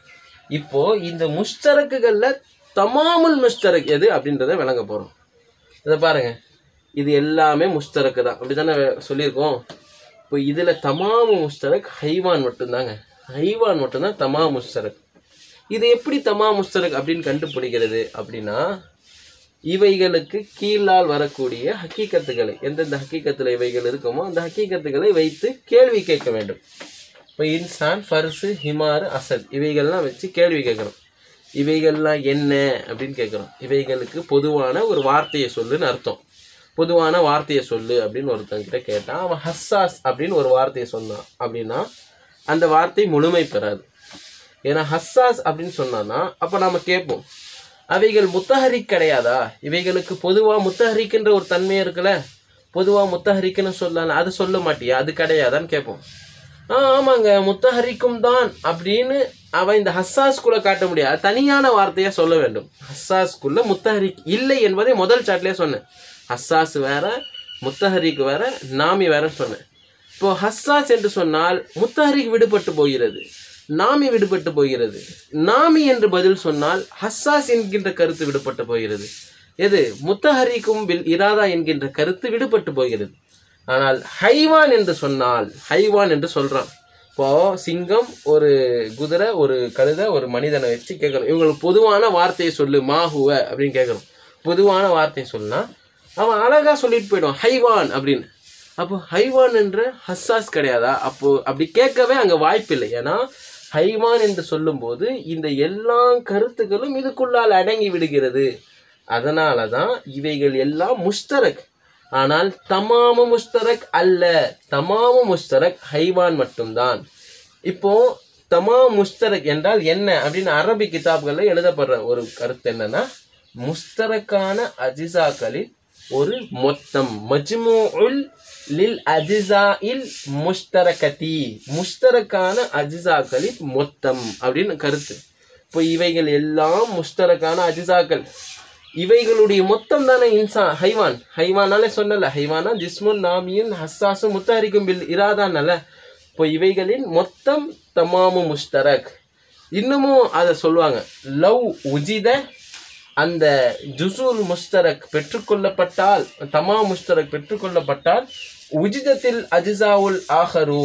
இப்போ இந்த முஷ்தரக்குகள்ல தமாமுல் முஷ்தரக் எது அப்படின்றத விளங்க போறோம். இதை பாருங்க, இது எல்லாமே முஷ்தரக்கு தான், அப்படித்தானே சொல்லியிருக்கோம். இப்போ இதுல தமாமு முஷ்தரக் ஹைவான் மட்டும்தாங்க. ஹைவான் மட்டும்தான் தமா முஷ்தரக். இது எப்படி தமா முஷ்தரக் அப்படின்னு கண்டுபிடிக்கிறது அப்படின்னா, இவைகளுக்கு கீழால் வரக்கூடிய ஹக்கீகத்துகளை, எந்தெந்த ஹக்கீகத்துல இவைகள் இருக்குமோ அந்த ஹக்கீகத்துகளை வைத்து கேள்வி கேட்க வேண்டும். இப்போ இன்சான், ஃபர்சு, ஹிமார், அசத் இவைகள்லாம் வச்சு கேள்வி கேட்குறோம். இவைகள்லாம் என்ன அப்படின்னு கேட்குறோம். இவைகளுக்கு பொதுவான ஒரு வார்த்தையை சொல்லுன்னு அர்த்தம். பொதுவான வார்த்தையை சொல்லு அப்படின்னு ஒருத்தங்கிட்ட கேட்டான். அவன் ஹஸ்ஸாஸ் அப்படின்னு ஒரு வார்த்தையை சொன்னான் அப்படின்னா அந்த வார்த்தை முழுமை பெறாது. ஏன்னா ஹஸ்ஸாஸ் அப்படின்னு சொன்னான்னா அப்போ நம்ம கேட்போம், அவைகள் முத்தஹரிக் கிடையாதா? இவைகளுக்கு பொதுவாக முத்தஹரிக்குன்ற ஒரு தன்மை இருக்குல்ல, பொதுவாக முத்தஹரிக்குன்னு சொல்லலாம், அது சொல்ல மாட்டியா, அது கிடையாதான்னு கேட்போம். ஆ ஆமாங்க முத்தஹரிக்கும் தான் அப்படின்னு அவன் இந்த ஹஸ்ஸாஸ்குள்ள காட்ட முடியாது, தனியான வார்த்தையா சொல்ல வேண்டும். ஹஸ்ஸாஸ்குள்ள முத்தஹரிக் இல்லை என்பதை முதல் சாட்லேயே சொன்னேன். ஹஸ்ஸாஸ் வேற, முத்தஹரிக் வேற, நாமி வேறன்னு சொன்னேன். இப்போ ஹஸ்ஸாஸ் என்று சொன்னால் முத்தஹரிக் விடுபட்டு போகிறது, நாமி விடுபட்டு போகிறது. நாமி என்று பதில் சொன்னால் ஹஸ்ஸாஸ் என்கின்ற கருத்து விடுபட்டு போகிறது. எது? முத்தஹரிக்கும் பில் இராதா என்கின்ற கருத்து விடுபட்டு போகிறது. ஆனால் ஹைவான் என்று சொன்னால், ஹைவான் என்று சொல்றான். இப்போ சிங்கம், ஒரு குதிரை, ஒரு கழுதை, ஒரு மனிதனை வச்சு கேட்கறோம், இவங்களுக்கு பொதுவான வார்த்தையை சொல்லு மாஹுவ அப்படின்னு கேட்கறோம். பொதுவான வார்த்தையை சொன்னா அவன் அழகா சொல்லிட்டு போயிடுவான் ஹைவான் அப்படின்னு. அப்போ ஹைவான் என்ற ஹஸ்ஸாஸ் கிடையாதா? அப்போ அப்படி கேட்கவே அங்க வாய்ப்பு இல்லை. ஏன்னா ஹைவான் என்று சொல்லும் போது இந்த எல்லா கருத்துக்களும் இதுக்குள்ளால் அடங்கி விடுகிறது. அதனாலதான் இவைகள் எல்லாம் முஷ்தரக். ஆனால் தமாமு முஷ்தரக் அல்ல. தமாமு முஷ்தரக் ஹைவான் மட்டும்தான். இப்போ தமாம் முஷ்தரக் என்றால் என்ன அப்படின்னு அரபி கிதாப்கள்ல எழுதப்படுற ஒரு கருத்து என்னன்னா, முஷ்தரக்கான அஜிசாக்களில் ஒரு மொத்தம், மஜ்மூஉல் லில் அஜிசாஇல் முஷ்தரகதி, முஷ்தரக்கான அஜிசாக்களில் மொத்தம் அப்படின்னு கருத்து. இப்போ இவைகள் எல்லாம் முஷ்தரக்கான அஜிசாக்கள், இவைகளுடைய மொத்தம் தானே இன்சான் ஹைவான். ஹைவானாலே சொன்னல, ஹைவானா ஜிஸ்முன் நாமியின் ஹஸ்ஸாசும் முத்தஹரிக்கும் பில் இராதானல. இப்போ இவைகளின் மொத்தம் தமாமு முஷ்தரக். இன்னமும் அதை சொல்லுவாங்க, லவ் உஜித, அந்த ஜுசூல் முஷ்தரக் பெற்றுக்கொள்ளப்பட்டால், தமா முஷ்தரக் பெற்றுக்கொள்ளப்பட்டால், உஜிதத்தில் அஜிசாவுல் ஆஹரு,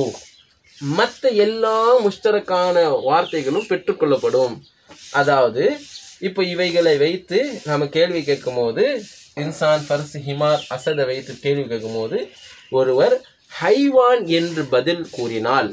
மற்ற எல்லா முஷ்தரக்கான வார்த்தைகளும் பெற்றுக்கொள்ளப்படும். அதாவது இப்போ இவைகளை வைத்து நாம கேள்வி கேட்கும் போது, இன்சான், ஃபர்ஸ், ஹிமார், அசதை வைத்து கேள்வி கேட்கும் போது ஒருவர் ஹைவான் என்று பதில் கூறினால்,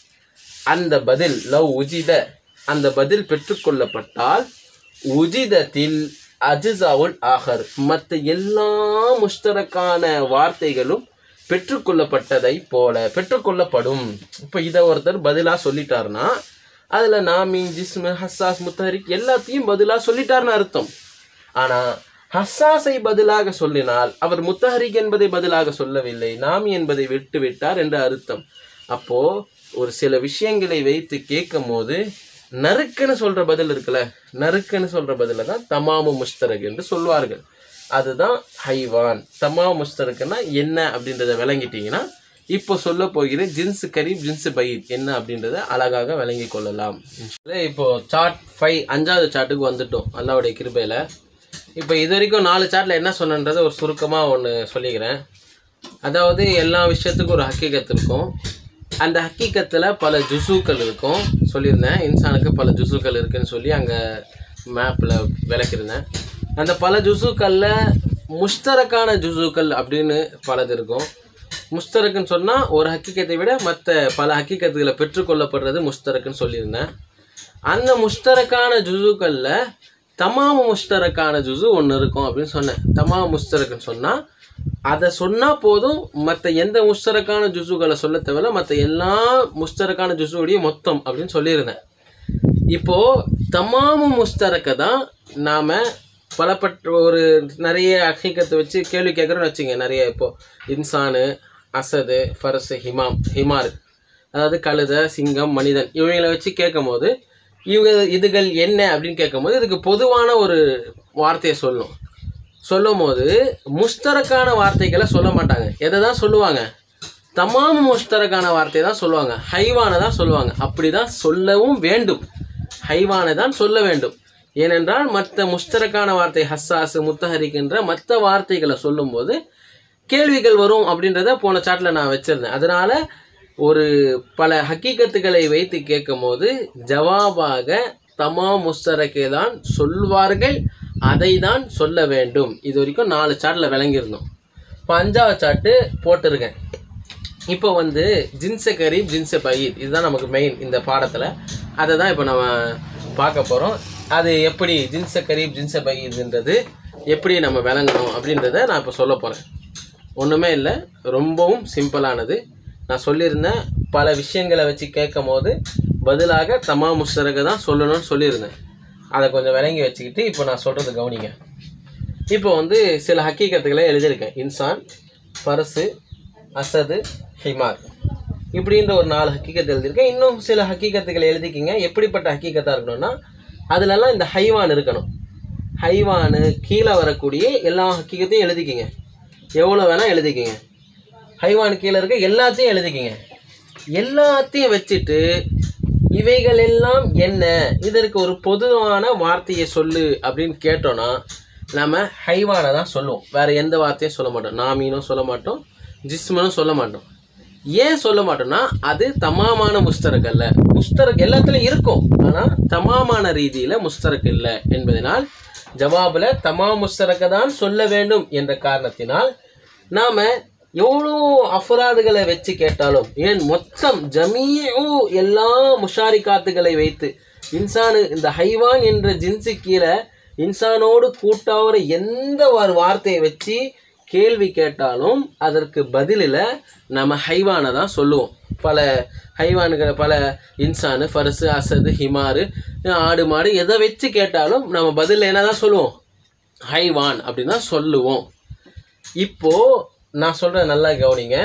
அந்த பதில் லவ் உஜித, அந்த பதில் பெற்றுக்கொள்ளப்பட்டால் உஜிதத்தில் அஜிசாவுல் ஆஹர், மற்ற எல்லா முஷ்தரக்கான வார்த்தைகளும் பெற்றுக்கொள்ளப்பட்டதை போல பெற்றுக்கொள்ளப்படும். இப்போ இதை ஒருத்தர் பதிலா சொல்லிட்டாருன்னா அதுல நாமி, ஜிஸ்மு, ஹஸ்ஸாஸ், முத்தஹரிக் எல்லாத்தையும் பதிலா சொல்லிட்டாருன்னு அர்த்தம். ஆனா ஹஸ்ஸாஸை பதிலாக சொல்லினால் அவர் முத்தஹரிக் என்பதை பதிலாக சொல்லவில்லை, நாமி என்பதை விட்டு விட்டார் என்று அர்த்தம். அப்போ ஒரு சில விஷயங்களை வைத்து கேட்கும் போது நறுக்குன்னு சொல்ற பதில் இருக்குல்ல, நறுக்குன்னு சொல்ற பதில தான் தமாமு முஷ்தரக் என்று சொல்வார்கள். அதுதான் ஹைவான். தமாமு முஷ்தரக்குன்னா என்ன அப்படின்றத விளங்கிட்டீங்கன்னா இப்போ சொல்ல போகிற ஜின்ஸ் கரீப், ஜின்ஸ் பைத் என்ன அப்படின்றத அழகாக விளங்கி கொள்ளலாம். இப்போ சார்ட் ஃபைவ், அஞ்சாவது சார்ட்டுக்கு வந்துட்டோம் அல்லாஹ்வுடைய கிருபையில. இப்போ இது வரைக்கும் நாலு சார்ட்ல என்ன சொன்னன்றதை ஒரு சுருக்கமா ஒன்று சொல்லிக்கிறேன். அதாவது எல்லா விஷயத்துக்கும் ஒரு ஹக்கீகத் இருக்கும். அந்த ஹக்கீகத்தில் பல ஜுசூக்கள் இருக்கும் சொல்லியிருந்தேன். இன்சானுக்கு பல ஜுசூக்கள் இருக்குன்னு சொல்லி அங்கே மேப்பில் விளக்கியிருந்தேன். அந்த பல ஜுசூக்களில் முஷ்தரக்கான ஜுசூக்கள் அப்படின்னு பலது இருக்கும். முஷ்தரக்குன்னு சொன்னால் ஒரு ஹக்கீகத்தை விட மற்ற பல ஹக்கீகத்துகளை பெற்றுக்கொள்ளப்படுறது முஷ்தரக்குன்னு சொல்லியிருந்தேன். அந்த முஷ்தரக்கான ஜுசூக்களில் தமாமு முஷ்தரக்கான ஜுசு ஒன்று இருக்கும் அப்படின்னு சொன்னேன். தமாமு முஷ்தரக்குன்னு சொன்னால் அதை சொன்னால் போதும், மற்ற எந்த முஷ்தரக்கான ஜுசுகளை சொல்ல தேவையில்ல, மற்ற எல்லா முஷ்தரக்கான ஜுசுடைய மொத்தம் அப்படின்னு சொல்லியிருந்தேன். இப்போ தமாமு முஷ்தரக்கை தான் நாம் பலப்பட்ட ஒரு நிறைய ஹக்கீகத்தை வச்சு கேள்வி கேட்குறோன்னு வச்சுங்க. நிறைய இப்போ இன்சானு, அசது, ஃபர்ஸ், ஹிமாம், ஹிமார், அதாவது கழுதை, சிங்கம், மனிதன் இவங்களை வச்சு கேட்கும் போது இவங்க இதுகள் என்ன அப்படின்னு கேட்கும் போது இதுக்கு பொதுவான ஒரு வார்த்தையை சொல்லணும். சொல்லும் போது முஸ்தரக்கான வார்த்தைகளை சொல்ல மாட்டாங்க. எதை தான் சொல்லுவாங்க? தமாம் முஸ்தரக்கான வார்த்தை தான் சொல்லுவாங்க, ஹைவானை தான் சொல்லுவாங்க. அப்படி தான் சொல்லவும் வேண்டும், ஹைவானை தான் சொல்ல வேண்டும். ஏனென்றால் மற்ற முஸ்தரக்கான வார்த்தை ஹஸ்ஸாஸ் முத்தஹரிக்கின்ற மற்ற வார்த்தைகளை சொல்லும்போது கேள்விகள் வரும் அப்படின்றத போன சாட்டில் நான் வச்சுருந்தேன். அதனால் ஒரு பல ஹக்கீகத்துகளை வைத்து கேட்கும் போது ஜவாபாக தமாம் முஸ்தரக்கை தான் சொல்வார்கள், அதை தான் சொல்ல வேண்டும். இது வரைக்கும் நாலு சாட்டில் விளங்கியிருந்தோம். இப்போ அஞ்சாவது சாட்டு போட்டிருக்கேன். இப்போ வந்து ஜின்ஸ கரீப் ஜின்ஸ பயீத் இதுதான் நமக்கு மெயின் இந்த பாடத்தில். அதை தான் இப்போ நம்ம பார்க்க போகிறோம். அது எப்படி ஜின்ஸ கரீப் ஜின்ஸ பயீத்ன்றது எப்படி நம்ம விளங்கணும் அப்படின்றத நான் இப்போ சொல்ல போகிறேன். ஒன்றுமே இல்லை, ரொம்பவும் சிம்பிளானது. நான் சொல்லியிருந்தேன் பல விஷயங்களை வச்சு கேட்கும் போது பதிலாக தமா முஸ்தரக தான் சொல்லணும்னு சொல்லியிருந்தேன். அதை கொஞ்சம் விளங்கி வச்சுக்கிட்டு இப்போ நான் சொல்கிறது கவனிங்க. இப்போ வந்து சில ஹக்கீகத்துக்களை எழுதியிருக்கேன். இன்சான், ஃபரசு, அசது, ஹிமார் இப்படின்ற ஒரு நாலு ஹக்கீகத்தை எழுதியிருக்கேன். இன்னும் சில ஹக்கீகத்துக்களை எழுதிக்கிங்க. எப்படிப்பட்ட ஹக்கீகத்தாக இருக்கணும்னா அதுலலாம் இந்த ஹைவான் இருக்கணும். ஹைவானு கீழே வரக்கூடிய எல்லா ஹக்கீகத்தையும் எழுதிக்கிங்க. எவ்வளோ வேணால் எழுதிக்கிங்க. ஹைவான் கீழே இருக்க எல்லாத்தையும் எழுதிக்கிங்க. எல்லாத்தையும் வச்சுட்டு இவைகள் எல்லாம் என்ன, இதற்கு ஒரு பொதுவான வார்த்தையை சொல்லு அப்படின்னு கேட்டோன்னா நம்ம ஹைவானை தான் சொல்லுவோம். வேறு எந்த வார்த்தையும் சொல்ல மாட்டோம். நாமீனும் சொல்ல மாட்டோம், ஜிஸ்மனும் சொல்ல மாட்டோம். ஏன் சொல்ல மாட்டோம்னா அது தமாமான முஸ்தரக் அல்ல. முஸ்தரக் எல்லாத்துலையும் இருக்கும், ஆனால் தமாமான ரீதியில் முஸ்தரக் இல்லை என்பதனால் ஜவாபில் தமா முஸ்தரக்கை தான் சொல்ல வேண்டும் என்ற காரணத்தினால் நாம் எவ்வளோ அஃபராதுகளை வச்சு கேட்டாலும், ஏன் மொத்தம் ஜமீஉ எல்லா முஷாரிகாத்துகளை வைத்து இன்சானு இந்த ஹைவான் என்ற ஜின்ஸு கீழே இன்சானோடு கூட்டாகிற எந்த ஒரு வார்த்தையை வச்சு கேள்வி கேட்டாலும் அதற்கு பதிலில் நம்ம ஹைவானை தான் சொல்லுவோம். பல ஹைவானுகளை பல இன்சானு, ஃபரசு, அசது, ஹிமாரு, ஆடு, மாடு எதை வச்சு கேட்டாலும் நம்ம பதிலில் என்ன தான் சொல்லுவோம்? ஹைவான் அப்படின்னு தான் சொல்லுவோம். இப்போது நான் சொல்கிறேன் நல்லா கவனிங்க.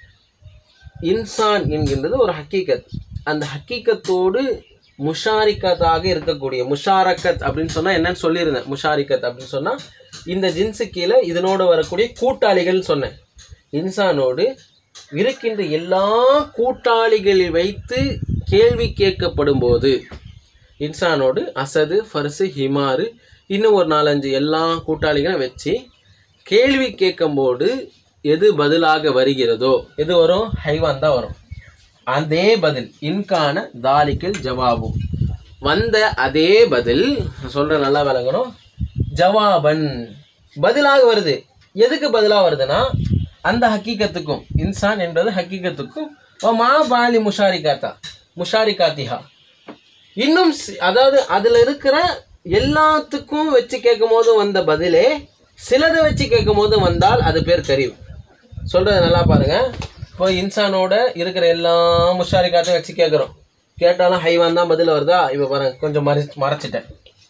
இன்சான் என்கின்றது ஒரு ஹக்கீகத். அந்த ஹக்கீகத்தோடு முஷாரிக்கத்தாக இருக்கக்கூடிய முஷாரக்கத் அப்படின்னு சொன்னால் என்னன்னு சொல்லியிருந்தேன். முஷாரிக்கத் அப்படின்னு சொன்னால் இந்த ஜின்ஸு கீழே இதனோடு வரக்கூடிய கூட்டாளிகள் சொன்னேன். இன்சானோடு இருக்கின்ற எல்லா கூட்டாளிகளை வைத்து கேள்வி கேட்கப்படும் போது இன்சானோடு அசது, ஃபர்சு, ஹிமாரு இன்னும் ஒரு நாலஞ்சு எல்லா கூட்டாளிகளை வச்சு கேள்வி கேட்கும்போது எது பதிலாக வருகிறதோ எது வரும்? ஹைவான் தான் வரும். அதே பதில் இன்கான தாலிக்கில் ஜவாபும் வந்த அதே பதில் சொல்ற நல்லா விளங்கணும். ஜவாபன் பதிலாக வருது. எதுக்கு பதிலாக வருதுன்னா அந்த ஹக்கீகத்துக்கும், இன்சான் என்பது ஹக்கீகத்துக்கும் மா பாலி முஷாரிகாத்தா முஷாரிகாத்திஹா இன்னும் அதாவது அதில் இருக்கிற எல்லாத்துக்கும் வச்சு கேட்கும் போது வந்த பதிலே சிலதை வச்சு கேட்கும் போது வந்தால் அது பேர் கரீப். சொல்றது நல்லா பாருங்க. இப்போ இன்சானோட இருக்கிற எல்லா முஷாரிகாத்தையும் வச்சு கேட்குறோம். கேட்டாலும் ஹைவான் தான் பதில் வருதா? இப்போ பாருங்க, கொஞ்சம் மறை மறைச்சிட்டேன்.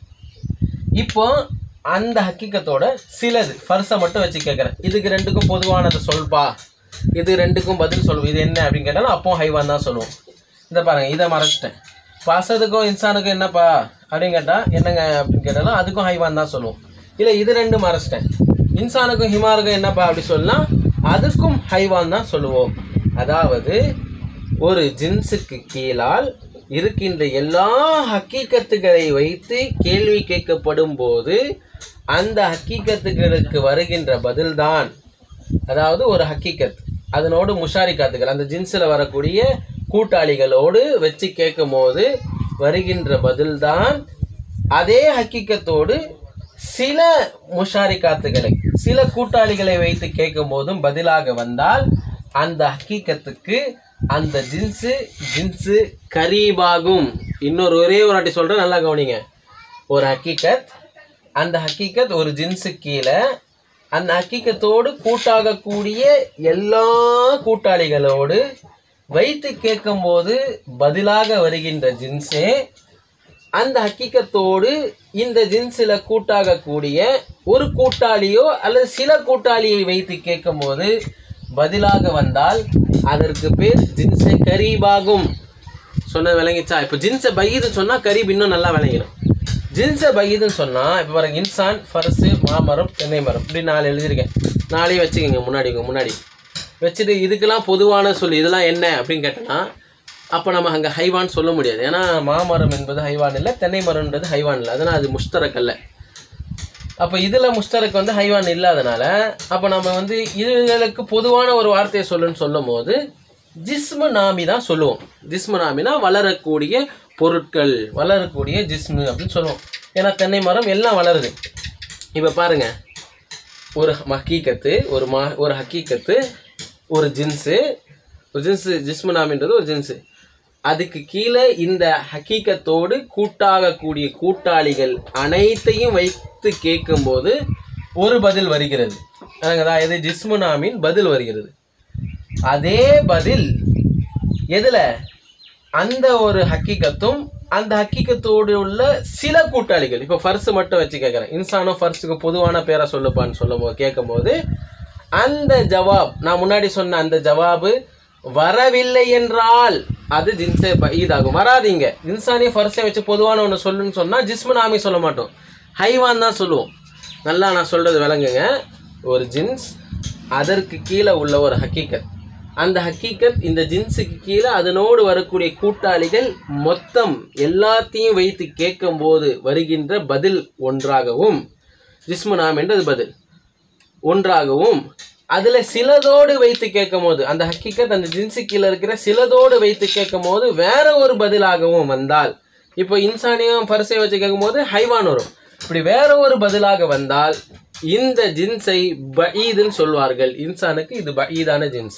இப்போ அந்த ஹக்கீகத்தோட சிலது ஃபர்ஸை மட்டும் வச்சு கேட்குறேன். இதுக்கு ரெண்டுக்கும் பொதுவானதை சொல்பா, இது ரெண்டுக்கும் பதில் சொல்லுவோம். இது என்ன அப்படின்னு கேட்டாலும் அப்போ ஹைவான் தான் சொல்லுவோம். இதை பாருங்க, இதை மறைச்சிட்டேன். இப்போ அசதுக்கும் இன்சானுக்கும் என்னப்பா அப்படின்னு கேட்டால் என்னங்க அப்படின்னு கேட்டாலும் அதுக்கும் ஹைவான் தான் சொல்லுவோம். இல்லை இது ரெண்டு மறைச்சிட்டேன். இன்சானுக்கும் ஹிமாருக்கும் என்னப்பா அப்படி சொல்லலாம், அதுக்கும் ஹைவான் தான் சொல்லுவோம். அதாவது ஒரு ஜின்ஸுக்கு கீழால் இருக்கின்ற எல்லா ஹக்கீகத்துகளை வைத்து கேள்வி கேட்கப்படும் போது அந்த ஹக்கீகத்துகளுக்கு வருகின்ற பதில்தான், அதாவது ஒரு ஹக்கீகத் அதனோடு முஷாரிகாத்துகள் அந்த ஜின்ஸில் வரக்கூடிய கூட்டாளிகளோடு வச்சு கேட்கும் போது வருகின்ற பதில்தான் அதே ஹக்கீகத்தோடு சில முஷாரிகாத்துகளை சில கூட்டாளிகளை வைத்து கேட்கும் போதும் பதிலாக வந்தால் அந்த ஹக்கீகத்துக்கு அந்த ஜின்ஸு ஜின்ஸு கரீபாகும். இன்னொரு ஒரே ஒரு வாட்டி சொல்கிறேன், நல்லா கவனிங்க. ஒரு ஹக்கீகத், அந்த ஹக்கீகத் ஒரு ஜின்ஸு கீழே அந்த ஹக்கீகத்தோடு கூட்டாகக்கூடிய எல்லா கூட்டாளிகளோடு வைத்து கேட்கும்போது பதிலாக வருகின்ற ஜின்ஸே அந்த ஹக்கீகத்தோடு இந்த ஜின்ஸில் கூட்டாகக்கூடிய ஒரு கூட்டாளியோ அல்லது சில கூட்டாளியை வைத்து கேட்கும் போது பதிலாக வந்தால் அதற்கு பேர் ஜின்ஸை கரீபாகும். சொன்ன விளங்கிச்சா? இப்போ ஜின்ஸை பைது சொன்னால் கரீப் இன்னும் நல்லா விளங்கிடும். ஜின்ஸை பைதுன்னு சொன்னால் இப்போ பாருங்க இன்சான் ஃபர்ஸு மாமரம் தென்னை மரம் இப்படி நாலு எழுதியிருக்கேன். நாளையும் வச்சுக்கோங்க முன்னாடி உங்கள் முன்னாடி வச்சுட்டு இதுக்கெல்லாம் பொதுவான சொல்லி இதெல்லாம் என்ன அப்படின்னு கேட்டோன்னா அப்போ நம்ம அங்கே ஹைவான் சொல்ல முடியாது. ஏன்னா மாமரம் என்பது ஹைவான் இல்லை, தென்னை மரம்ன்றது ஹைவான் இல்லை, அதனால் அது முஷ்தரக் அல்ல. அப்போ இதில் முஷ்தரக் வந்து ஹைவான் இல்லாதனால அப்போ நம்ம வந்து இதுகளுக்கு பொதுவான ஒரு வார்த்தையை சொல்லுன்னு சொல்லும் போது ஜிஸ்மு நாமி தான் சொல்லுவோம். ஜிஸ்மு நாமினா வளரக்கூடிய பொருட்கள், வளரக்கூடிய ஜிஸ்மு அப்படின்னு சொல்லுவோம். ஏன்னா தென்னை மரம் எல்லாம் வளருது. இப்போ பாருங்க, ஒரு ஹக்கீக்கத்து, ஒரு மா ஒரு ஹக்கீக்கத்து, ஒரு ஜின்ஸு, ஒரு ஜின்ஸு ஜிஸ்மு நாமின்றது ஒரு ஜின்ஸு. அதுக்கு கீழே இந்த ஹக்கீக்கத்தோடு கூட்டாகக்கூடிய கூட்டாளிகள் அனைத்தையும் வைத்து கேட்கும்போது ஒரு பதில் வருகிறது. அதாவது ஜிஸ்மு நாமின் பதில் வருகிறது. அதே பதில் எதுல? அந்த ஒரு ஹக்கீக்கத்தும் அந்த ஹக்கீக்கத்தோடு உள்ள சில கூட்டாளிகள். இப்போ ஃபர்ஸ் மட்டும் வச்சு கேட்குறேன். இன்சானோ ஃபர்ஸுக்கு பொதுவான பேரை சொல்லுப்பான்னு சொல்லும் போது கேட்கும் போது அந்த ஜவாப், நான் முன்னாடி சொன்ன அந்த ஜவாபு வரவில்லை என்றால் அது ஜின்ஸே பஈதாகும். வராதிங்க. இன்சானே ஃபர்ஸை வச்சு பொதுவான ஒன்று சொல்லுன்னு சொன்னால் ஜிஸ்மு நாமி சொல்ல மாட்டோம், ஹைவான் தான் சொல்லுவோம். நல்லா நான் சொல்றது விளங்குங்க. ஒரு ஜின்ஸ், அதற்கு கீழே உள்ள ஒரு ஹக்கீக்கத், அந்த ஹக்கீக்கத் இந்த ஜின்ஸுக்கு கீழே அதனோடு வரக்கூடிய கூட்டாளிகள் மொத்தம் எல்லாத்தையும் வைத்து கேட்கும் போது வருகின்ற பதில் ஒன்றாகவும், ஜிஸ்மு நாம் என்றது பதில் ஒன்றாகவும், அதுல சிலதோடு வைத்து கேட்கும் போது அந்த ஹக்கீக்கத் அந்த ஜின்ஸு கீழே இருக்கிற சிலதோடு வைத்து கேட்கும் போது வேற ஒரு பதிலாகவும் வந்தால், இப்போ இன்சானியம் ஃபர்ஸை வச்சு கேட்கும் போது ஹைவான் வரும். இப்படி வேற ஒரு பதிலாக வந்தால் இந்த ஜின்ஸை பஈதுன்னு சொல்வார்கள். இன்சானுக்கு இது பஈதான ஜின்ஸ்.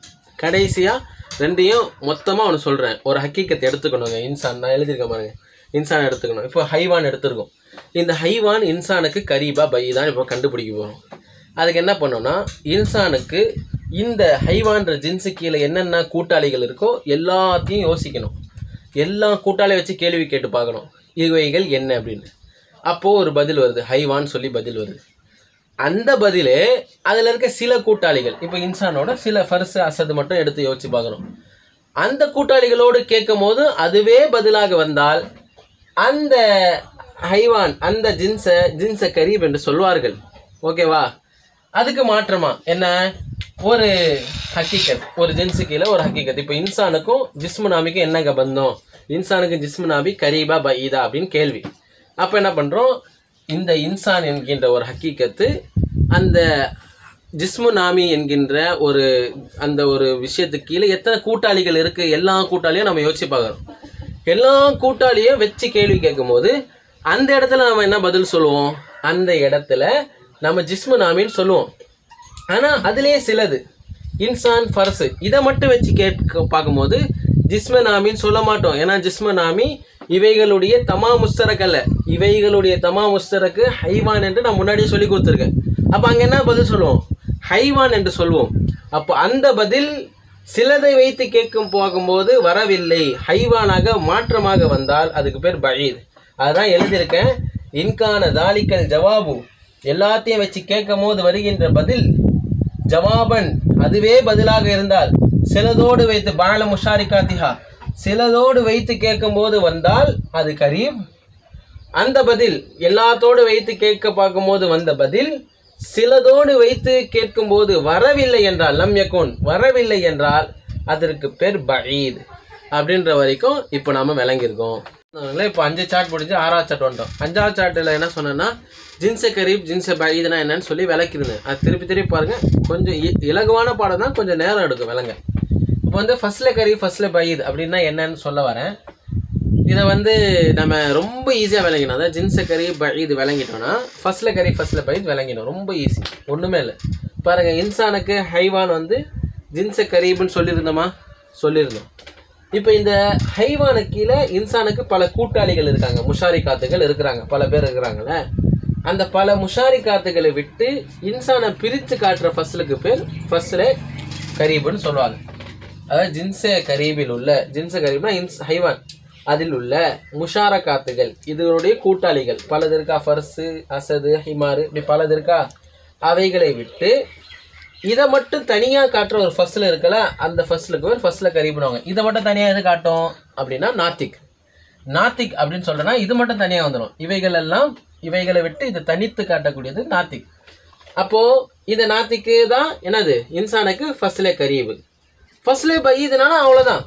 கடைசியா ரெண்டையும் மொத்தமா ஒன்று சொல்றேன். ஒரு ஹக்கீக்கத்தை எடுத்துக்கணுங்க. இன்சான் நான் எழுதியிருக்கேன் பாருங்க, இன்சான் எடுத்துக்கணும். இப்போ ஹைவான் எடுத்துருக்கோம். இந்த ஹைவான் இன்சானுக்கு கரீபா பஈதான் இப்போ கண்டுபிடிக்க போறோம். அதுக்கு என்ன பண்ணோம்னா, இன்சானுக்கு இந்த ஹைவான்ற ஜின்ஸு கீழே என்னென்ன கூட்டாளிகள் இருக்கோ எல்லாத்தையும் யோசிக்கணும். எல்லா கூட்டாளியை வச்சு கேள்வி கேட்டு பார்க்கணும், இவைகள் என்ன அப்படின்னு. அப்போது ஒரு பதில் வருது, ஹைவான் சொல்லி பதில் வருது. அந்த பதிலே அதில் இருக்க சில கூட்டாளிகள், இப்போ இன்சானோட சில ஃபர்ஸ் அசது மட்டும் எடுத்து யோசிச்சு பார்க்குறோம். அந்த கூட்டாளிகளோடு கேட்கும் போது அதுவே பதிலாக வந்தால் அந்த ஹைவான் அந்த ஜின்ஸை ஜின்ஸை கரீப் என்று சொல்வார்கள். ஓகேவா? அதுக்கு மாற்றமா என்ன, ஒரு ஹக்கீக்கத், ஒரு ஜின்ஸு கீழே ஒரு ஹக்கீக்கத். இப்போ இன்சானுக்கும் ஜிஸ்மு நாமிக்கும் என்னங்க பந்தம்? இன்சானுக்கு ஜிஸ்மு நாமி கரீபா பஈதா அப்படின்னு கேள்வி. அப்போ என்ன பண்ணுறோம், இந்த இன்சான் என்கின்ற ஒரு ஹக்கீக்கத்து அந்த ஜிஸ்மு நாமி என்கின்ற ஒரு அந்த ஒரு விஷயத்துக்கு கீழே எத்தனை கூட்டாளிகள் இருக்கு, எல்லா கூட்டாளியும் நம்ம யோசிச்சு பார்க்குறோம். எல்லா கூட்டாளியும் வச்சு கேள்வி கேட்கும் போது அந்த இடத்துல நம்ம என்ன பதில் சொல்லுவோம்? அந்த இடத்துல நம்ம ஜிஸ்மு நாமின்னு சொல்லுவோம். ஆனால் அதுலேயே சிலது இன்சான் ஃபர்ஸு இதை மட்டும் வச்சு கேட்க பார்க்கும்போது ஜிஸ்மு நாமின்னு சொல்ல மாட்டோம். ஏன்னா ஜிஸ்மு நாமி இவைகளுடைய தமா முஸ்தரக் அல்ல, இவைகளுடைய தமா முஸ்தரக்கு ஹைவான் என்று நான் முன்னாடியே சொல்லி கொடுத்துருக்கேன். அப்போ அங்கே என்ன பதில் சொல்லுவோம்? ஹைவான் என்று சொல்வோம். அப்போ அந்த பதில் சிலதை வைத்து கேட்கும் போகும்போது வரவில்லை, ஹைவானாக மாற்றமாக வந்தால் அதுக்கு பேர் பஈத். அதுதான் எழுதியிருக்கேன். இன்கான தாலிக்கல் ஜவாபு, எல்லாத்தையும் வச்சு கேட்கும் போது வருகின்ற பதில் ஜவாபன், அதுவே பதிலாக இருந்தால், சிலதோடு வைத்து பால முஷாரிகாத்திஹா, சிலதோடு வைத்து கேட்கும் போது வந்தால் அது கரீப். அந்த பதில் எல்லாத்தோடு வைத்து கேட்க பார்க்கும் போது வந்த பதில் சிலதோடு வைத்து கேட்கும் போது வரவில்லை என்றால், லம் யகுன் வரவில்லை என்றால் அதற்கு பேர் பஈத். அப்படின்ற வரைக்கும் இப்போ நாம விளங்கியிருக்கோம். இப்போ அஞ்சு சாட் முடிஞ்சு ஆறாவது சாட் வந்துட்டோம். அஞ்சாவது சாட்டில் என்ன சொன்னேன்னா, ஜின்ஸை கரீப் ஜின்ஸை பஈதுனா என்னன்னு சொல்லி விளக்கிருந்தேன். அது திருப்பி திருப்பி பாருங்க. கொஞ்சம் இலகுவான பாடம் தான், கொஞ்சம் நேரம் எடுக்கும் விளங்க. இப்போ வந்து ஃபர்ஸ்ட்ல கரீப் ஃபர்ஸ்ட்ல பஈத் அப்படின்னா என்னன்னு சொல்ல வரேன். இதை வந்து நம்ம ரொம்ப ஈஸியாக விளங்கினோம். அதாவது ஜின்ஸை கரீப் பஈத் விளங்கிட்டோம்னா ஃபர்ஸ்ட்ல கரீப் ஃபர்ஸ்ட்ல பஈத் விளங்கினோம். ரொம்ப ஈஸி, ஒன்றுமே இல்லை. பாருங்க, இன்சானுக்கு ஹைவான் வந்து ஜின்ஸை கரீப்னு சொல்லியிருந்தோமா? சொல்லியிருந்தோம். இப்போ இந்த ஹைவானுக்கு கீழே இன்சானுக்கு பல கூட்டாளிகள் இருக்காங்க, முஷாரிகாத்துகள் இருக்கிறாங்க, பல பேர் இருக்கிறாங்கல்ல. அந்த பல முஷாரிகாத்துகளை விட்டு இன்சானை பிரித்து காட்டுற ஃபஸ்லுக்கு பேர் ஃபஸ்லே கரீப்னு சொல்லுவாங்க. அதாவது ஜின்ஸே கரீபில் உள்ள, ஜின்ஸே கரீப்னா இன்ஸ் ஹைவான், அதில் உள்ள முஷாரகாத்துகள், இதனுடைய கூட்டாளிகள் பலது இருக்கா, ஃபர்ஸு அசது ஹிமாரு இப்படி பலது இருக்கா, அவைகளை விட்டு இதை மட்டும் தனியாக காட்டுற ஒரு ஃபஸ்லில் இருக்கல, அந்த ஃபஸ்லுக்கு பேர் ஃபஸ்லில் கரீப்னுவாங்க. இதை மட்டும் தனியாக எது காட்டும் அப்படின்னா நாத்திக். நாத்திக் அப்படின்னு சொல்றேன்னா இது மட்டும் தனியாக வந்துடும். இவைகள் எல்லாம் இவைகளை விட்டு இது தனித்து காட்டக்கூடியது நாத்திக். அப்போ இந்த நாத்திக்கு தான் என்னது இன்சானுக்கு ஃபஸ்லே கரீபு, ஃபஸ்லே பஈதுனால அவ்வளோதான்.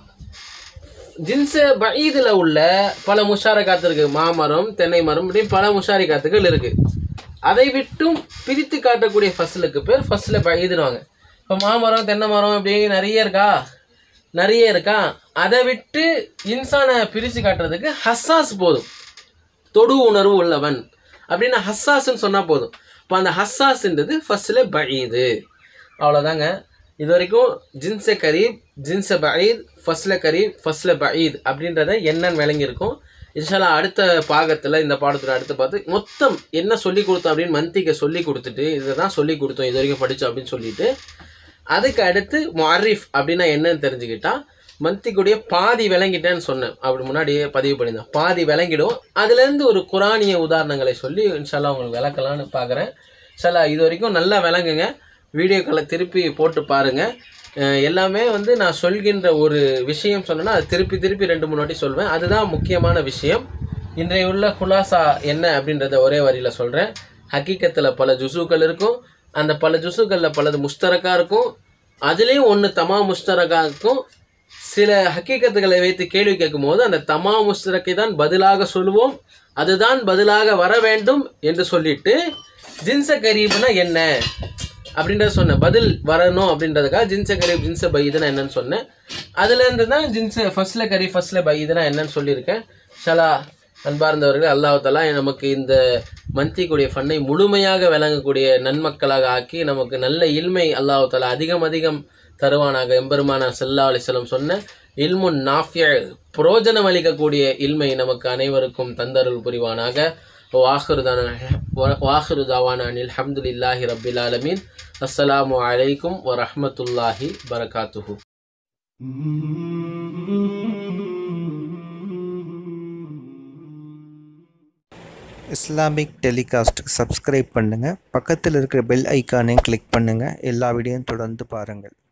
ஜின்ஸ பஈதுல உள்ள பல முஷாரகாத்து இருக்கு, மாமரம் தென்னை மரம் இப்படி பல முஷாரிகாத்துகள் இருக்கு. அதை விட்டும் பிரித்து காட்டக்கூடிய ஃபஸ்லுக்கு பேர் ஃபஸ்ல பஈதுனுவாங்க. இப்போ மாமரம் தென்னை மரம் இப்படி நிறைய இருக்கா, நிறைய இருக்கா. அதை விட்டு இன்சானை பிரித்து காட்டுறதுக்கு ஹஸ்ஸாஸ் போதும், தொடு உணர்வு உள்ளவன் அப்படின்னு ஹஸ்ஸாஸ்ன்னு சொன்னால் போதும். இப்போ அந்த ஹஸ்ஸாஸ்ன்றது ஃபஸ்ல பஈது, அவ்வளோதாங்க. இது வரைக்கும் ஜின்ஸ கரீப், ஜின்ஸ பஈத், ஃபஸ்ல கரீப், ஃபஸ்ல பஈத் அப்படின்றத என்னன்னு விளங்கியிருக்கும். இன்ஷால்லா அடுத்த பாகத்தில் இந்த பாடத்தில் அடுத்து பார்த்து மொத்தம் என்ன சொல்லி கொடுத்தோம் அப்படின்னு மந்திக்க சொல்லி கொடுத்துட்டு இதை தான் சொல்லி கொடுத்தோம் இது வரைக்கும் படித்தோம் அப்படின்னு சொல்லிட்டு அதுக்கு அடுத்து முஅர்ரிஃப் அப்படின்னா என்னன்னு தெரிஞ்சுக்கிட்டா மந்திக்குடைய பாதி விளங்கிட்டேன்னு சொன்னேன். அப்படி முன்னாடியே பதிவு பண்ணியிருந்தேன். பாதி விளங்கிடும். அதுலேருந்து ஒரு குரானிய உதாரணங்களை சொல்லி இன்ஷால்லா உங்களுக்கு விளக்கலான்னு பார்க்குறேன். இன்ஷால்லா இது வரைக்கும் நல்லா விளங்குங்க. வீடியோக்களை திருப்பி போட்டு பாருங்கள். எல்லாமே வந்து நான் சொல்கின்ற ஒரு விஷயம் சொன்னேன்னா அது திருப்பி திருப்பி ரெண்டு மூணு வாட்டி சொல்வேன். அதுதான் முக்கியமான விஷயம். இன்றைய உள்ள குலாசா என்ன அப்படின்றத ஒரே வரியில் சொல்கிறேன். ஹக்கீக்கத்தில் பல ஜுசுக்கள் இருக்கும். அந்த பல ஜுசுக்களில் பலது முஷ்தரக்கா இருக்கும். அதுலேயும் ஒன்று தமா முஷ்தரக்கா இருக்கும். சில ஹக்கீக்கத்துகளை வைத்து கேள்வி கேட்கும் போது அந்த தமா முஷ்தரக்கை தான் பதிலாக சொல்லுவோம், அதுதான் பதிலாக வர வேண்டும் என்று சொல்லிட்டு ஜின்ஸ கரீப்னா என்ன அப்படின்றத சொன்னேன். பதில் வரணும் அப்படின்றதுக்காக ஜின்ஸ கரீப் ஜின்ஸ பைதுனா என்னன்னு சொன்னேன். அதுலேருந்து தான் ஜின்ஸ ஃபஸ்ல கரீப் ஃபஸ்ல பைதுனா என்னன்னு சொல்லியிருக்கேன். ஷலா அன்பார்ந்தவர்கள், அல்லாஹ் தஆலா நமக்கு இந்த மந்திக்குடைய ஃபன்னை முழுமையாக விளங்கக்கூடிய நன்மக்களாக ஆக்கி நமக்கு நல்ல இல்மை அல்லாஹ் தஆலா அதிகம் அதிகம் தருவானாக. எம்பெருமானா ஸல்லல்லாஹு அலைஹி வஸல்லம் சொன்ன இல்முன் நாஃபிய, புரோஜனம் அளிக்கக்கூடிய இல்மை நமக்கு அனைவருக்கும் தந்தருள் புரிவானாக. வாஹிரு தாவானா அல்ஹம்துலில்லாஹி ரப்பில் ஆலமீன். அஸ்ஸலாமு அலைக்கும் வரஹ்மத்துல்லாஹி பரகாத்துஹு. இஸ்லாமிக் டெலிகாஸ்ட்டுக்கு சப்ஸ்கிரைப் பண்ணுங்கள். பக்கத்தில் இருக்கிற பெல் ஐக்கானையும் கிளிக் பண்ணுங்கள். எல்லா வீடியோவும் தொடர்ந்து பாருங்கள்.